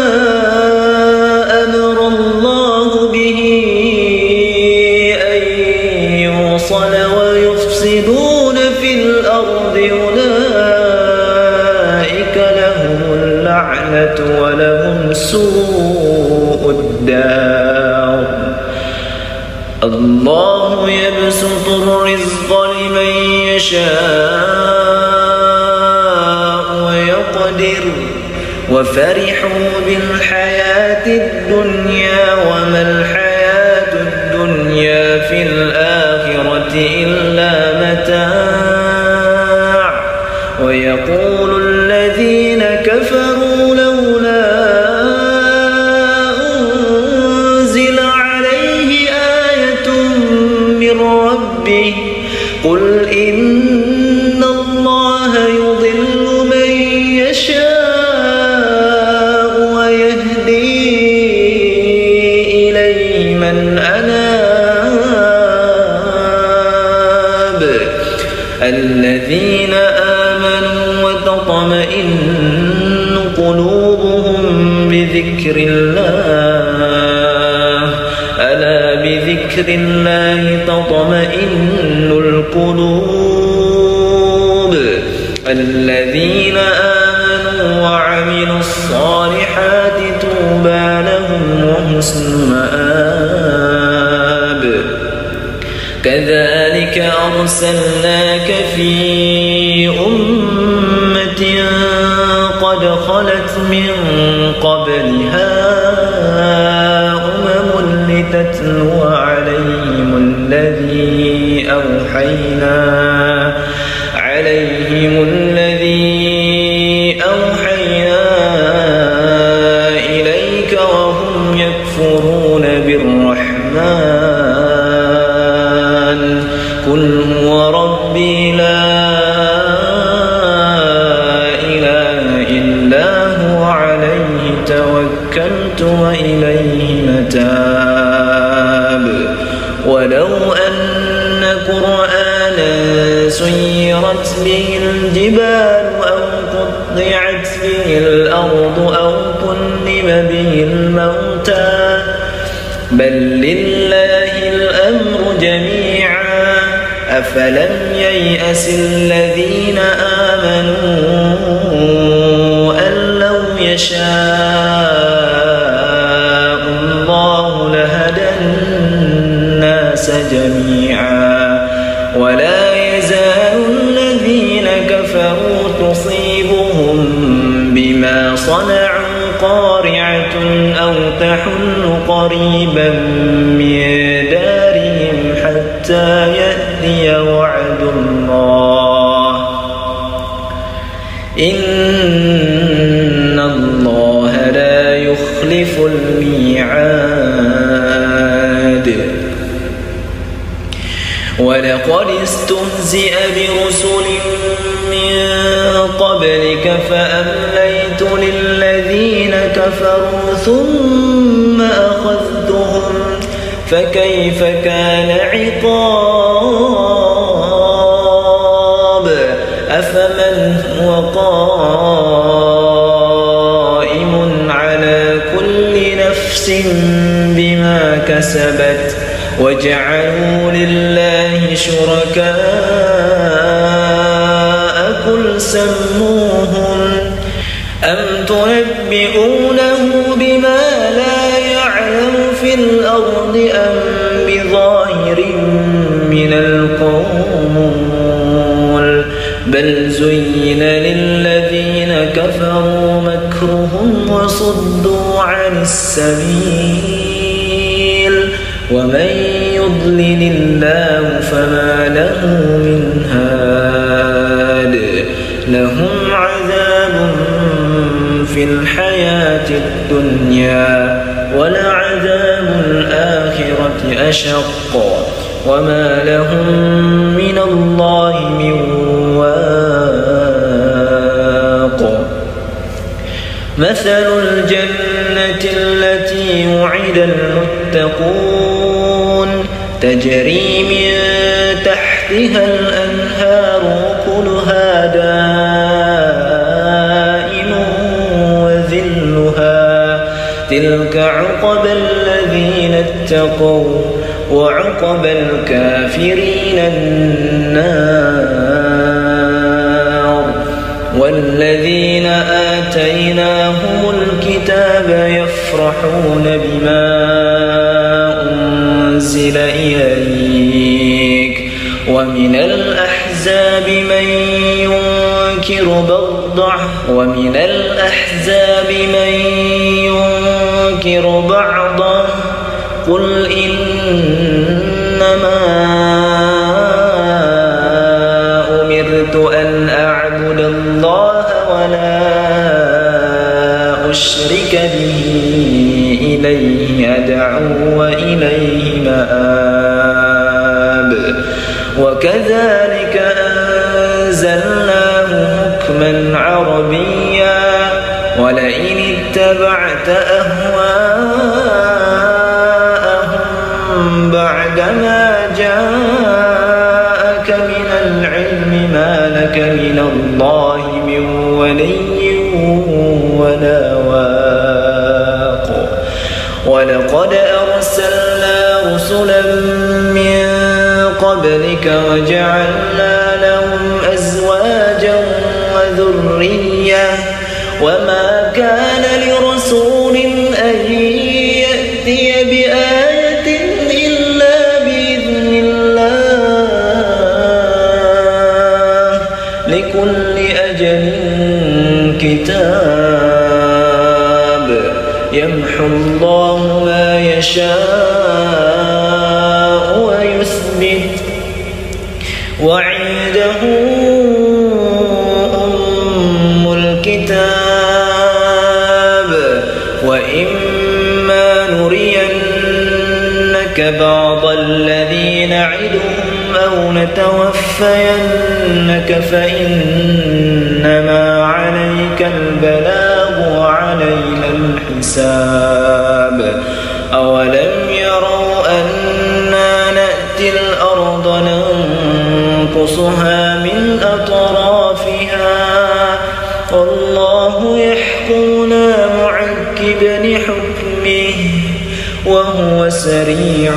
سوء الدار الله يبسط الرزق لمن يشاء ويقدر وفرحوا بالحياة الدنيا وما الحياة الدنيا في الآخرة إلا متاع ويقول الذين كفروا لولا أنزل عليه آية من ربه قل إن الله يضل من يشاء ويهدي إليه من أناب الذين آمنوا وتطمئن قلوبهم بذكر الله ألا بذكر الله تطمئن القلوب الذين آمنوا وعملوا الصالحات طوبى لهم وحسن مآب كذلك أرسلناك في أمة قد خلت من قبلها أمم لتتلو عليهم الذي أوحينا إليك وهم يكفرون بالرحمن قل هو ربي لا إله إلا هو عليه توكلت وإليه متاب ولو أن قرآنا سيرت به الجبال أو قطعت به الأرض أو كلم به الموتى بل لله الأمر جميعا أفلم ييأس الذين آمنوا أن لو يشاء الله لهدى الناس جميعا ولا يزال الذين كفروا تصيبهم بما صنعوا قارعة أو تحل قريبا من دارهم حتى يأتي وعد الله إن الله لا يخلف الميعاد ولقد استهزئ برسل من قبلك فأمليت للذين كفروا ثم أخذتهم فكيف كان عقاب أفمن هو قائم على كل نفس بما كسبت وجعلوا لله شركاء قل سموهم أم تنبئونه بما لا يعلم في الأرض أم بظاهر من القول بل زين للذين كفروا مكرهم وصدوا عن السبيل ومن يضلل الله فما له من هاد لهم عذاب في الحياة الدنيا ولعذاب الآخرة أشق وما لهم من الله من واق مثل الجنة التي وعد المتقون تجري من تحتها الأنهار أكلها دائم وذلها تلك عقبى الذين اتقوا وعقبى الكافرين النار والذين آتيناهم الكتاب يفرحون بما أنزل إليك ومن الأحزاب من ينكر بعضه قل إنما أمرت أن أعبد الله ولا أشرك به إليه أدعو وإليه مآب وكذلك أنزلناه حكما عربيا ولئن اتبعت أهواءهم بعدما جاءك من العلم ما لك من الله من ولي ولا واق ولقد أرسلنا رسلا من قبلك وجعلنا لهم أزواجا وذرية وما كان لرسول أن يأتي بآية إلا بإذن الله لكل أجل كتاب يمحو الله ما يشاء ويثبت وعنده أم الكتاب وإما نرينك بعض الذي نعدهم أو نتوفينك فإنما عليك البلاغ وعلينا الحساب أولم يروا أنا نأتي الأرض ننقصها من أطرافها والله يحكم لا معقب لحكمه وهو سريع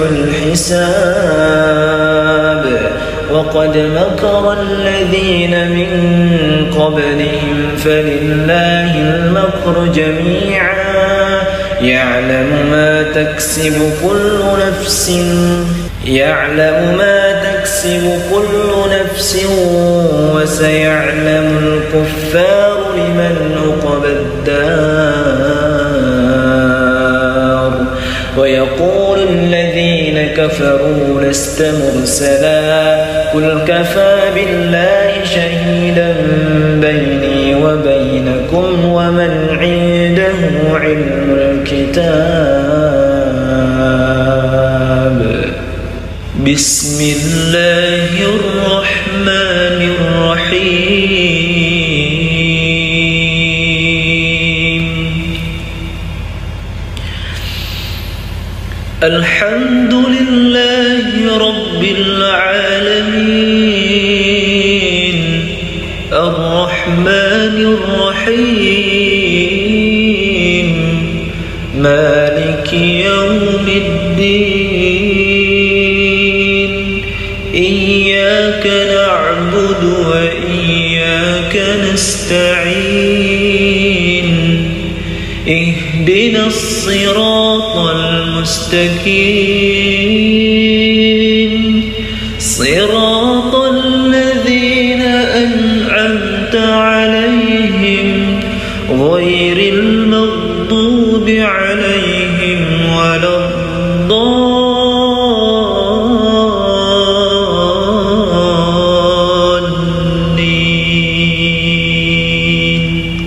الحساب وقد مكر الذين من قبلهم فلله المكر جميعا يعلم ما تكسب كل نفس وسيعلم الكفار لمن عقبى الدار ويقول الذين كفروا لست مرسلا قل كفى بالله شهيدا بيني وبينكم ومن عنده علم الكتاب بسم الله الرحمن الرحيم الحمد لله رب العالمين الرحمن الرحيم مالك يوم الدين إياك نعبد وإياك نستعين اهدنا الصراط المستقيم صراط الذين أنعمت عليهم غير المغضوب عليهم ولا الضالين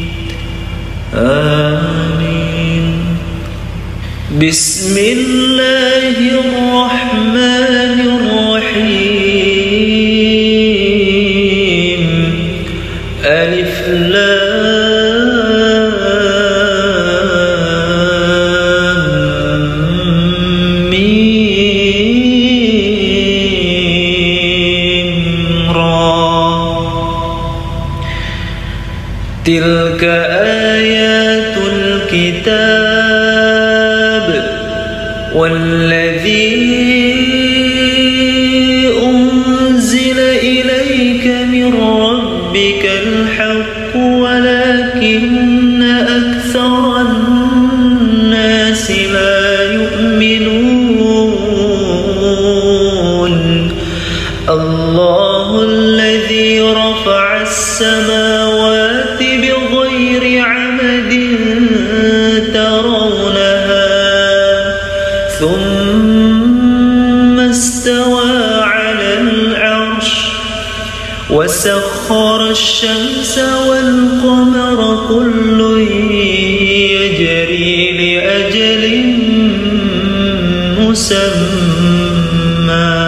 آمين بسم الله الرحمن الرحيم ألف لام ميم را تلك آيات الكتاب والذي أنزل إليك من ربك الحق أكثر الناس لا يؤمنون الله الذي رفع السماوات بغير عمد ترونها ثم استوى على العرش وسخر الشمس والقمر كل يجري لأجل مسمى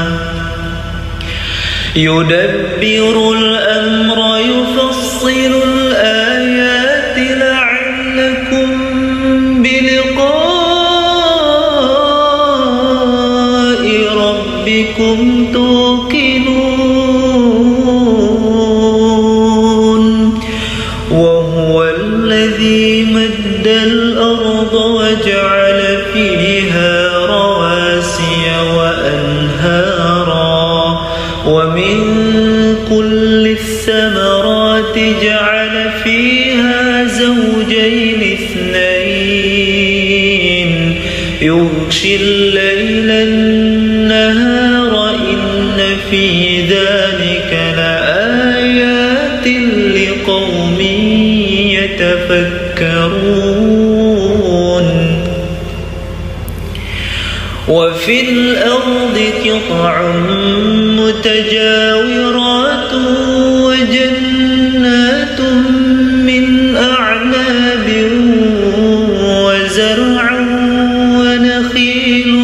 يدبر الأمر يفصل الآيات لعلكم بلقاء ربكم توقنون وهو الذي مد الأرض وجعل فيها رواسي وأنهارا ومن كل الثمرات جعل فيها زوجين اثنين يغشي الليل النهار إن في ذلك لآيات لقوم يتفكرون وفي الأرض قطع متجاورات وجنات من أعناب وزرع ونخيل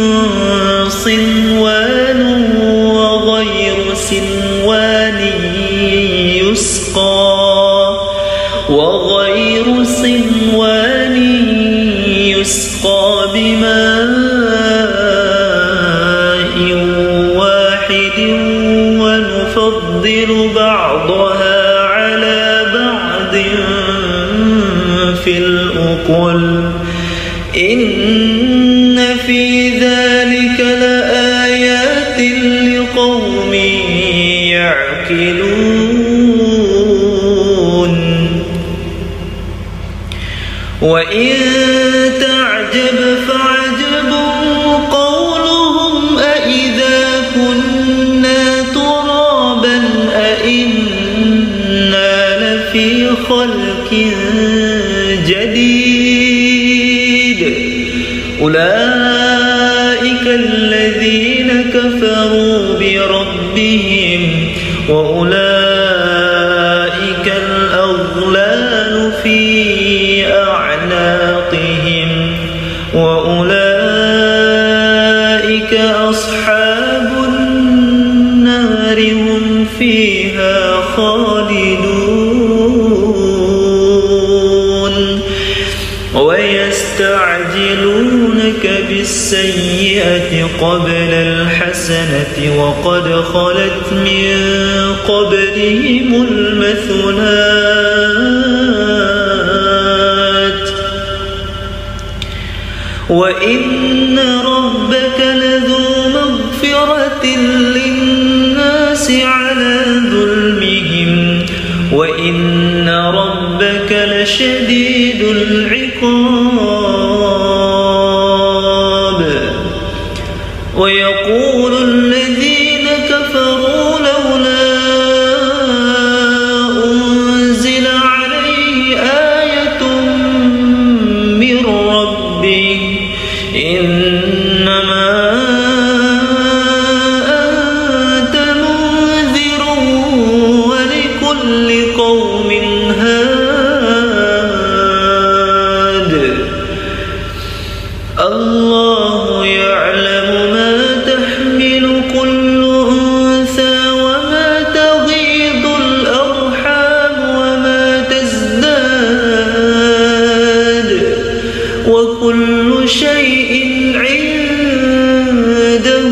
صنوان وغير صنوان يسقى بماء واحد ونفضل بعضها على بعض في الأكل إن في ذلك لآيات لقوم يعقلون وإن تعجب فعجب قولهم أإذا كنا ترابا أإنا لفي خلق جديد أولئك الذين كفروا بربهم وأولئك الأغلال في أعناقهم وأولئك أصحاب النار هم فيها خالدون ويستعجلونك بالسيئة قبل الحسنة وقد خلت من قبلهم المثلات وإن ربك لذو مغفرة للناس على ظلمهم وإن ربك لشديد العقاب ويقول الذين كفروا لولا أنزل عليه آية من ربه إنما أنت منذر ولكل قوم هاد الله يعلم ما تحمل كل أنثى وما تغيض الأرحام وما تزداد وكل شيء عنده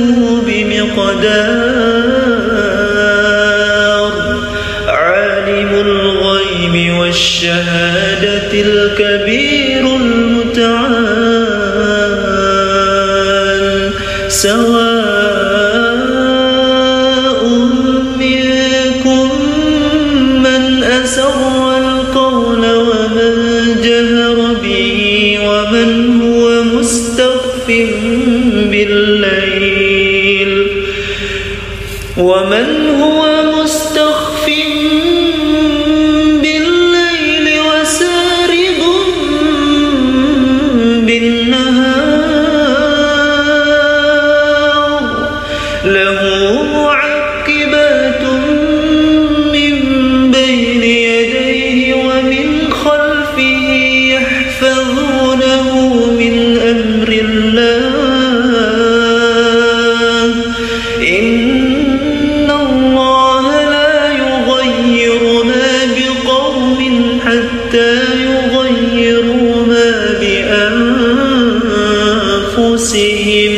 بمقدار عالم الغيب والشهادة الكبير المتعال سواء منكم من أسر القول ومن ومن هو مستخف بالليل وسارب بالنهار له معقبات من بين يديه ومن خلفه يحفظونه من أمر الله إن الله لا يغير ما بقوم حتى يغيروا ما بأنفسهم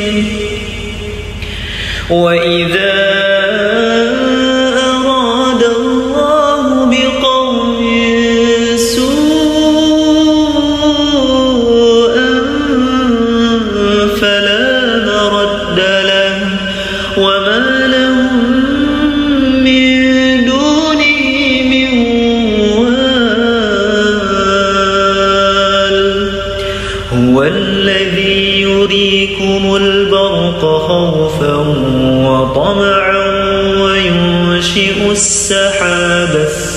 وإذا أراد الله بقوم سوءا فلا مرد له وما لهم من دونه من وال هو الذي يريكم البرق خوفا وطمعا وينشئ السحاب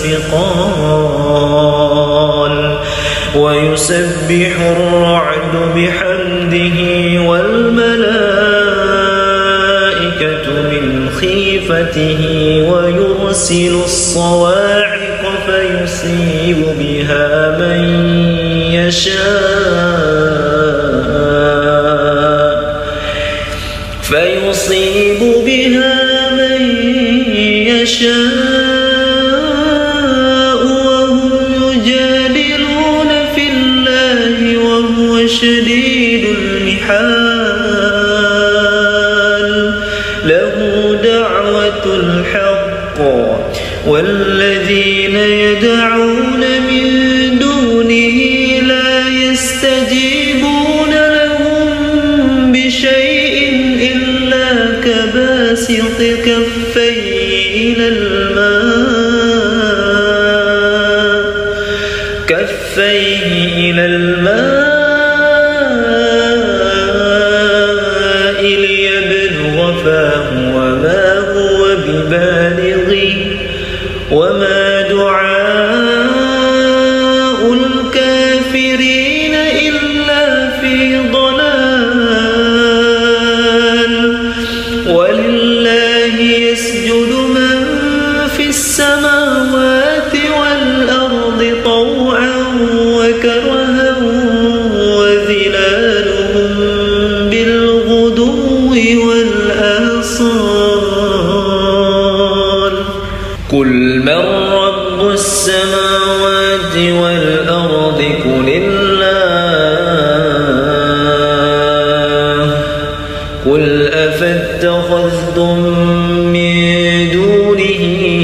الثقال ويسبح الرعد بحمده والملائكة من خيفته ويرسل الصواعق فيصيب بها من يشاء وهم يجادلون في الله وهو شديد المحال له دعوة الحق والذين يدعون من دونه لا يستجيبون لهم بشيء إلا كباسط كفيه إلى الماء ليبلغ فاه وما هو ببالغه وما دعاء الكافرين إلا في ضلال ولله يسجد من في السماوات والأرض طوعا وكرها وظلالهم بالغدو والآصال قل من رب السماوات والأرض قل الله قل أفاتخذتم من دونه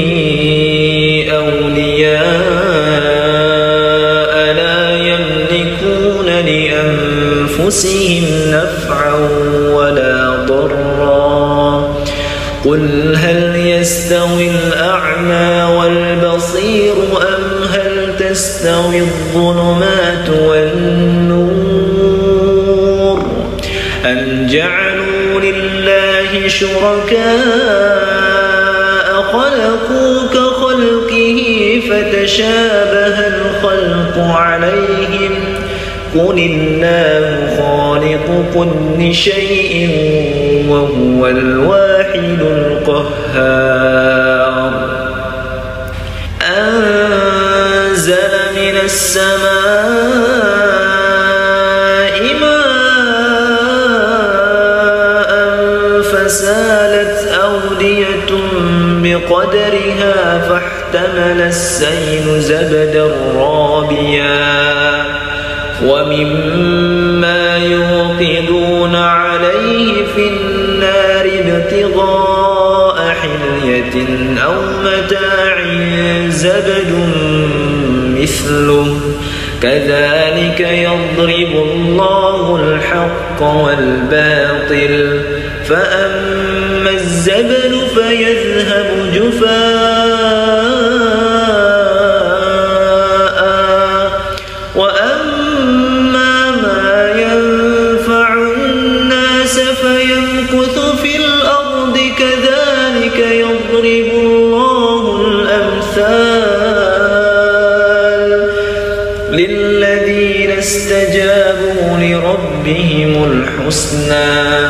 أولياء لا يملكون لأنفسهم نفعا ولا ضرا قل هل يستوي الأعمى والبصير أم هل تستوي الظلمات والنور أم جعلوا لله شركاء خلقوا كخلقه فتشابه الخلق عليهم قل الله خالق كل شيء وهو الواحد القهار أنزل من السماء ماء فسالت أودية بقدرها فاحتمل السيل زبدا رابيا ومما يوقدون عليه في النار ابتغاء حلية أو متاع زبد مثله كذلك يضرب الله الحق والباطل فأما الزبد فيذهب جفاء وأما ما لربهم الحسنى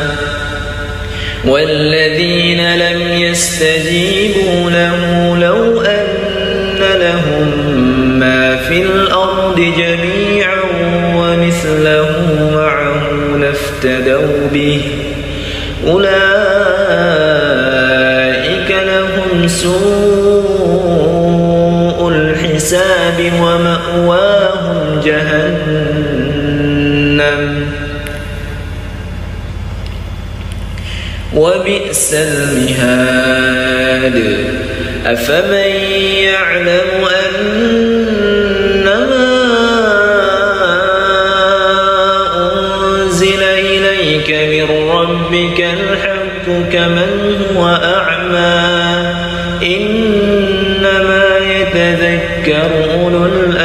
والذين لم يستجيبوا له لو أن لهم ما في الأرض جميعا ومثله معه لافتدوا به أولئك لهم سوء الحساب ومأواهم جهنم وبئس المهاد أفمن يعلم أنما أنزل إليك من ربك الحق كمن هو أعمى إنما يتذكر أولو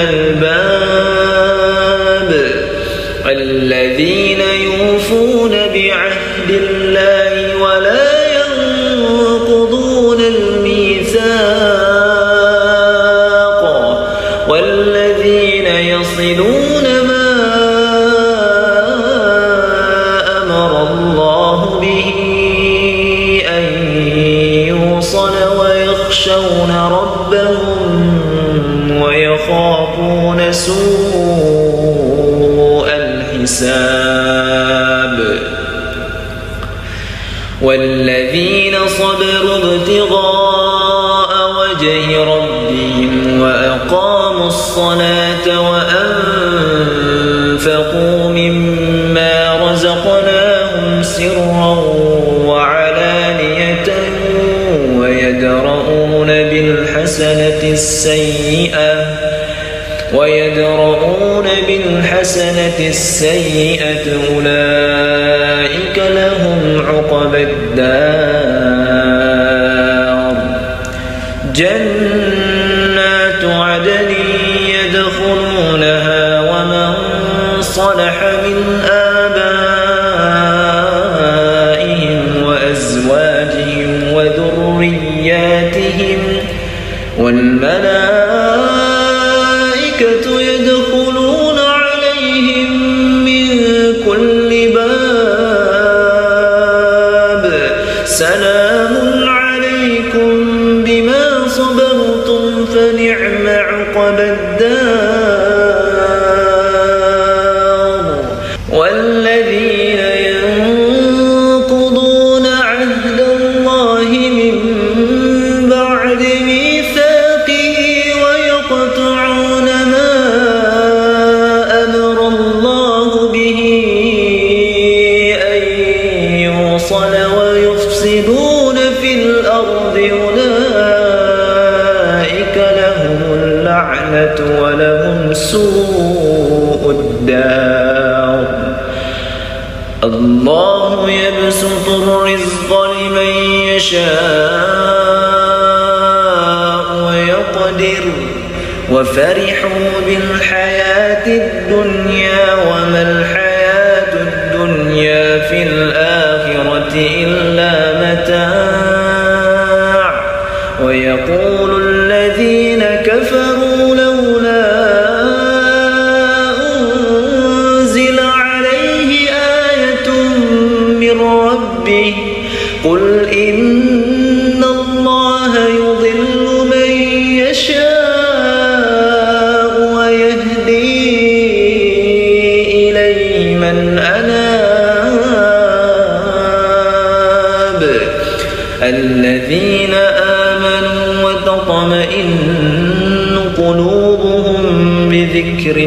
الألباب الذين يوفون بعهد الله ولا ينقضون الميثاق والذين يصلون ما أمر الله به أن يوصل ويخشون ربهم ويخافون سوء الحساب والذين صبروا ابتغاء وجه ربهم وأقاموا الصلاة وأنفقوا مما رزقناهم سرا وعلانية ويدرؤون بالحسنة السيئة أولئك لهم عقبى الدار جنات عدن يدخلونها ومن صلح من آبائهم وأزواجهم وذرياتهم والملائكة يدخلون عليهم من كل باب سلام عليكم بما صبرتم فنعم عقبى الدار والذين ينقضون عهد الله من بعد ميثاقه ويقطعون ما أمر الله به أن يوصل ويفسدون في الأرض أولئك لهم اللعنة ولهم سوء الدار الله يبسط الرزق لمن يشاء ويقدر وفرحوا بالحياة الدنيا وما الحياة الدنيا في الآخرة إلا متاع ويقول الذين كفروا لولا أنزل عليه آية من ربه قل إن الله يضل من يشاء ويهدي إليه من أناب الذين آمنوا وتطمئن قلوبهم بذكر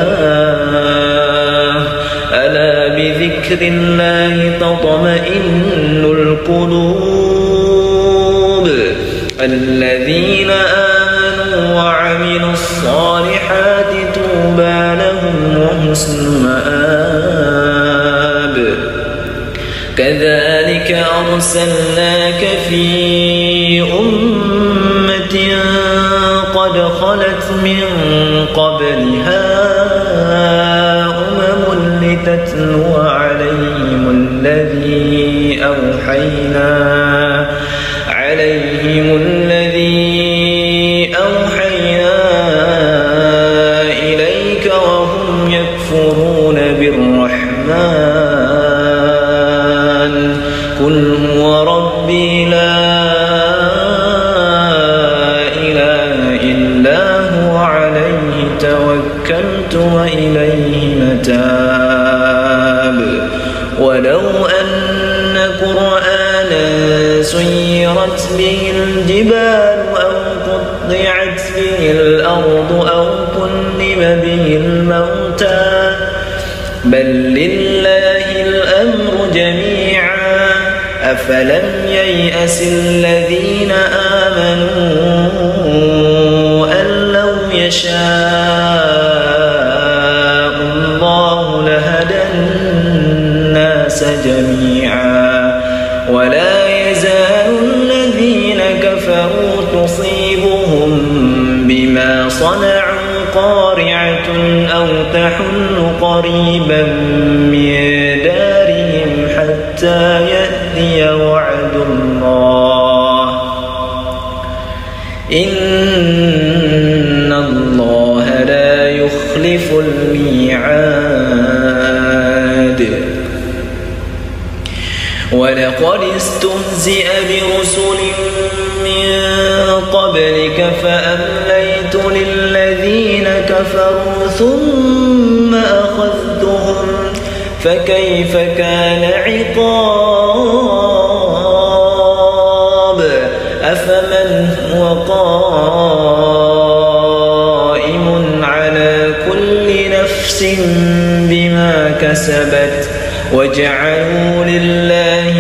الله ألا بذكر الله تطمئن القلوب الذين آمنوا وعملوا الصالحات طوبى لهم وحسن مآب كذلك أرسلناك في أمة قد خلت من قبلها أمم لتتلو عليهم الذي أوحينا إليك وهم يكفرون بالرحمن قل هو ربي لا إله إلا هو عليه توكلت وإليه متاب ولو أن قرآنا سيرت به الجبال أو قطعت به الأرض أو كلم به الموتى بل لله الأمر جميعا أفلم ييأس الذين آمنوا أن لو يشاء الله لهدى الناس جميعا ولا يزال الذين كفروا تصيبهم بما صنعوا قارعة أو تحل قريبا من دارهم حتى يأتي وعد الله إن الله لا يخلف الميعاد ولقد استهزئ برسل من قبلك فأمليت للذين كفروا ثم أخذتهم فكيف كان عقاب أفمن هو قائم على كل نفس بما كسبت وجعلوا لله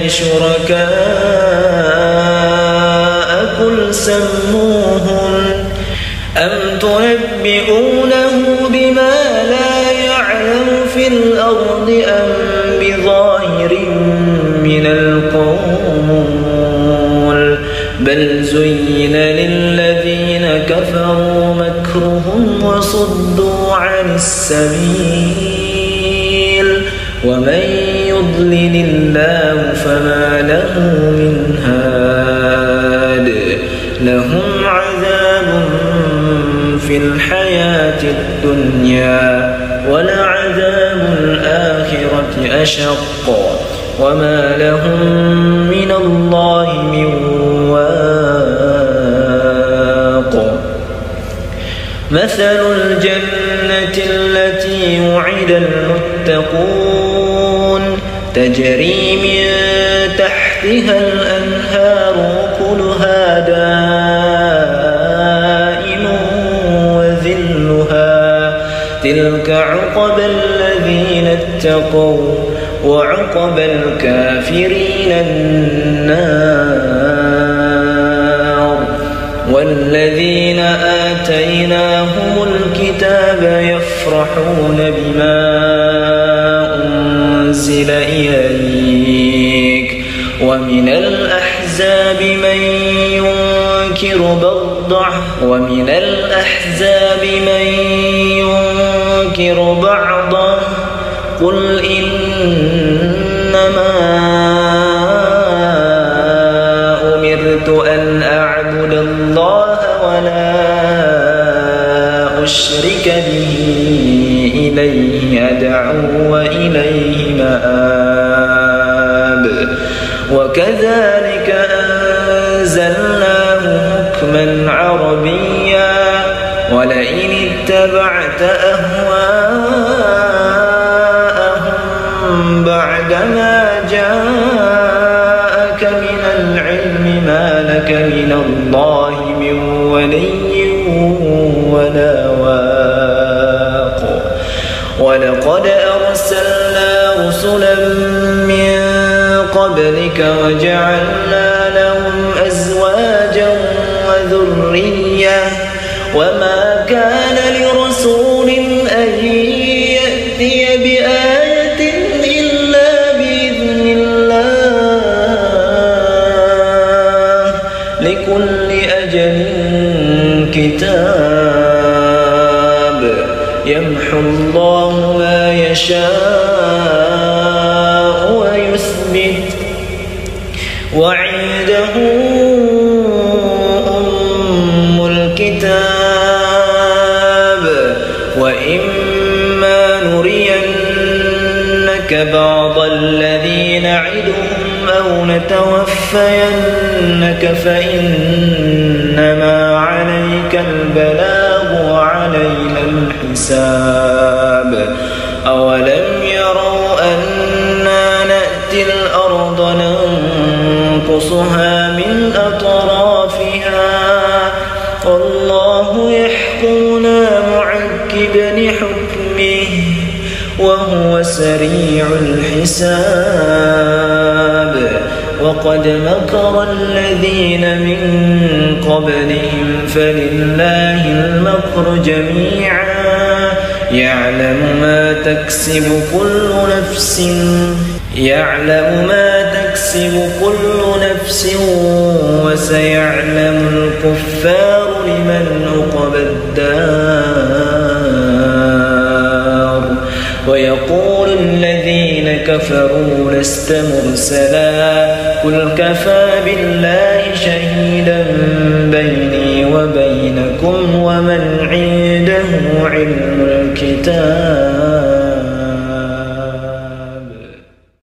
شركاء قل سموهم أم تنبئونه بما لا يعلم في الأرض أم بظاهر من القول بل زين للذين كفروا مكرهم وصدوا عن السبيل ومن يضلل الله فما له من هاد لهم عذاب في الحياة الدنيا ولعذاب الآخرة أشق وما لهم من الله من واق مثل الجنة التي وعد المتقون تجري من تحتها الأنهار أكلها دائم وذلها تلك عقبى الذين اتقوا وعقبى الكافرين النار والذين آتيناهم الكتاب يفرحون بما أنزل إليك ومن الأحزاب من ينكر بعضه قل إنما أمرت أن أعبد الله ولا أشرك به إليه أدعو وإليه مآب وكذلك أنزلناه حكما عربيا ولئن اتبعت أهواءهم بعدما جاءك من العلم ما لك من الله من ولي ولا واق ولقد أرسلنا رسلا من قبلك وجعلنا لهم أزواجا وذرية وما كان لرسول أن يأتي بآية إلا بإذن الله لكل أجل كتاب يمحو الله ما يشاء ويثبت وعنده أم الكتاب وإما نرينك بعض الذي نعدهم أو نتوفينك فإنما عليك البلاغ وعلينا الحساب أولم يروا أنا نأتي الأرض ننقصها من أطرافها والله يحكم لا معقب لحكمه وهو سريع الحساب وقد مكر الذين من قبلهم فلله المكر جميعا يعلم ما تكسب كل نفس وسيعلم الكفار لمن عقبى الدار ويقول الذين كفروا لست مرسلا قل كفى بالله شهيدا بيني وبينكم ومن عنده علم الكتاب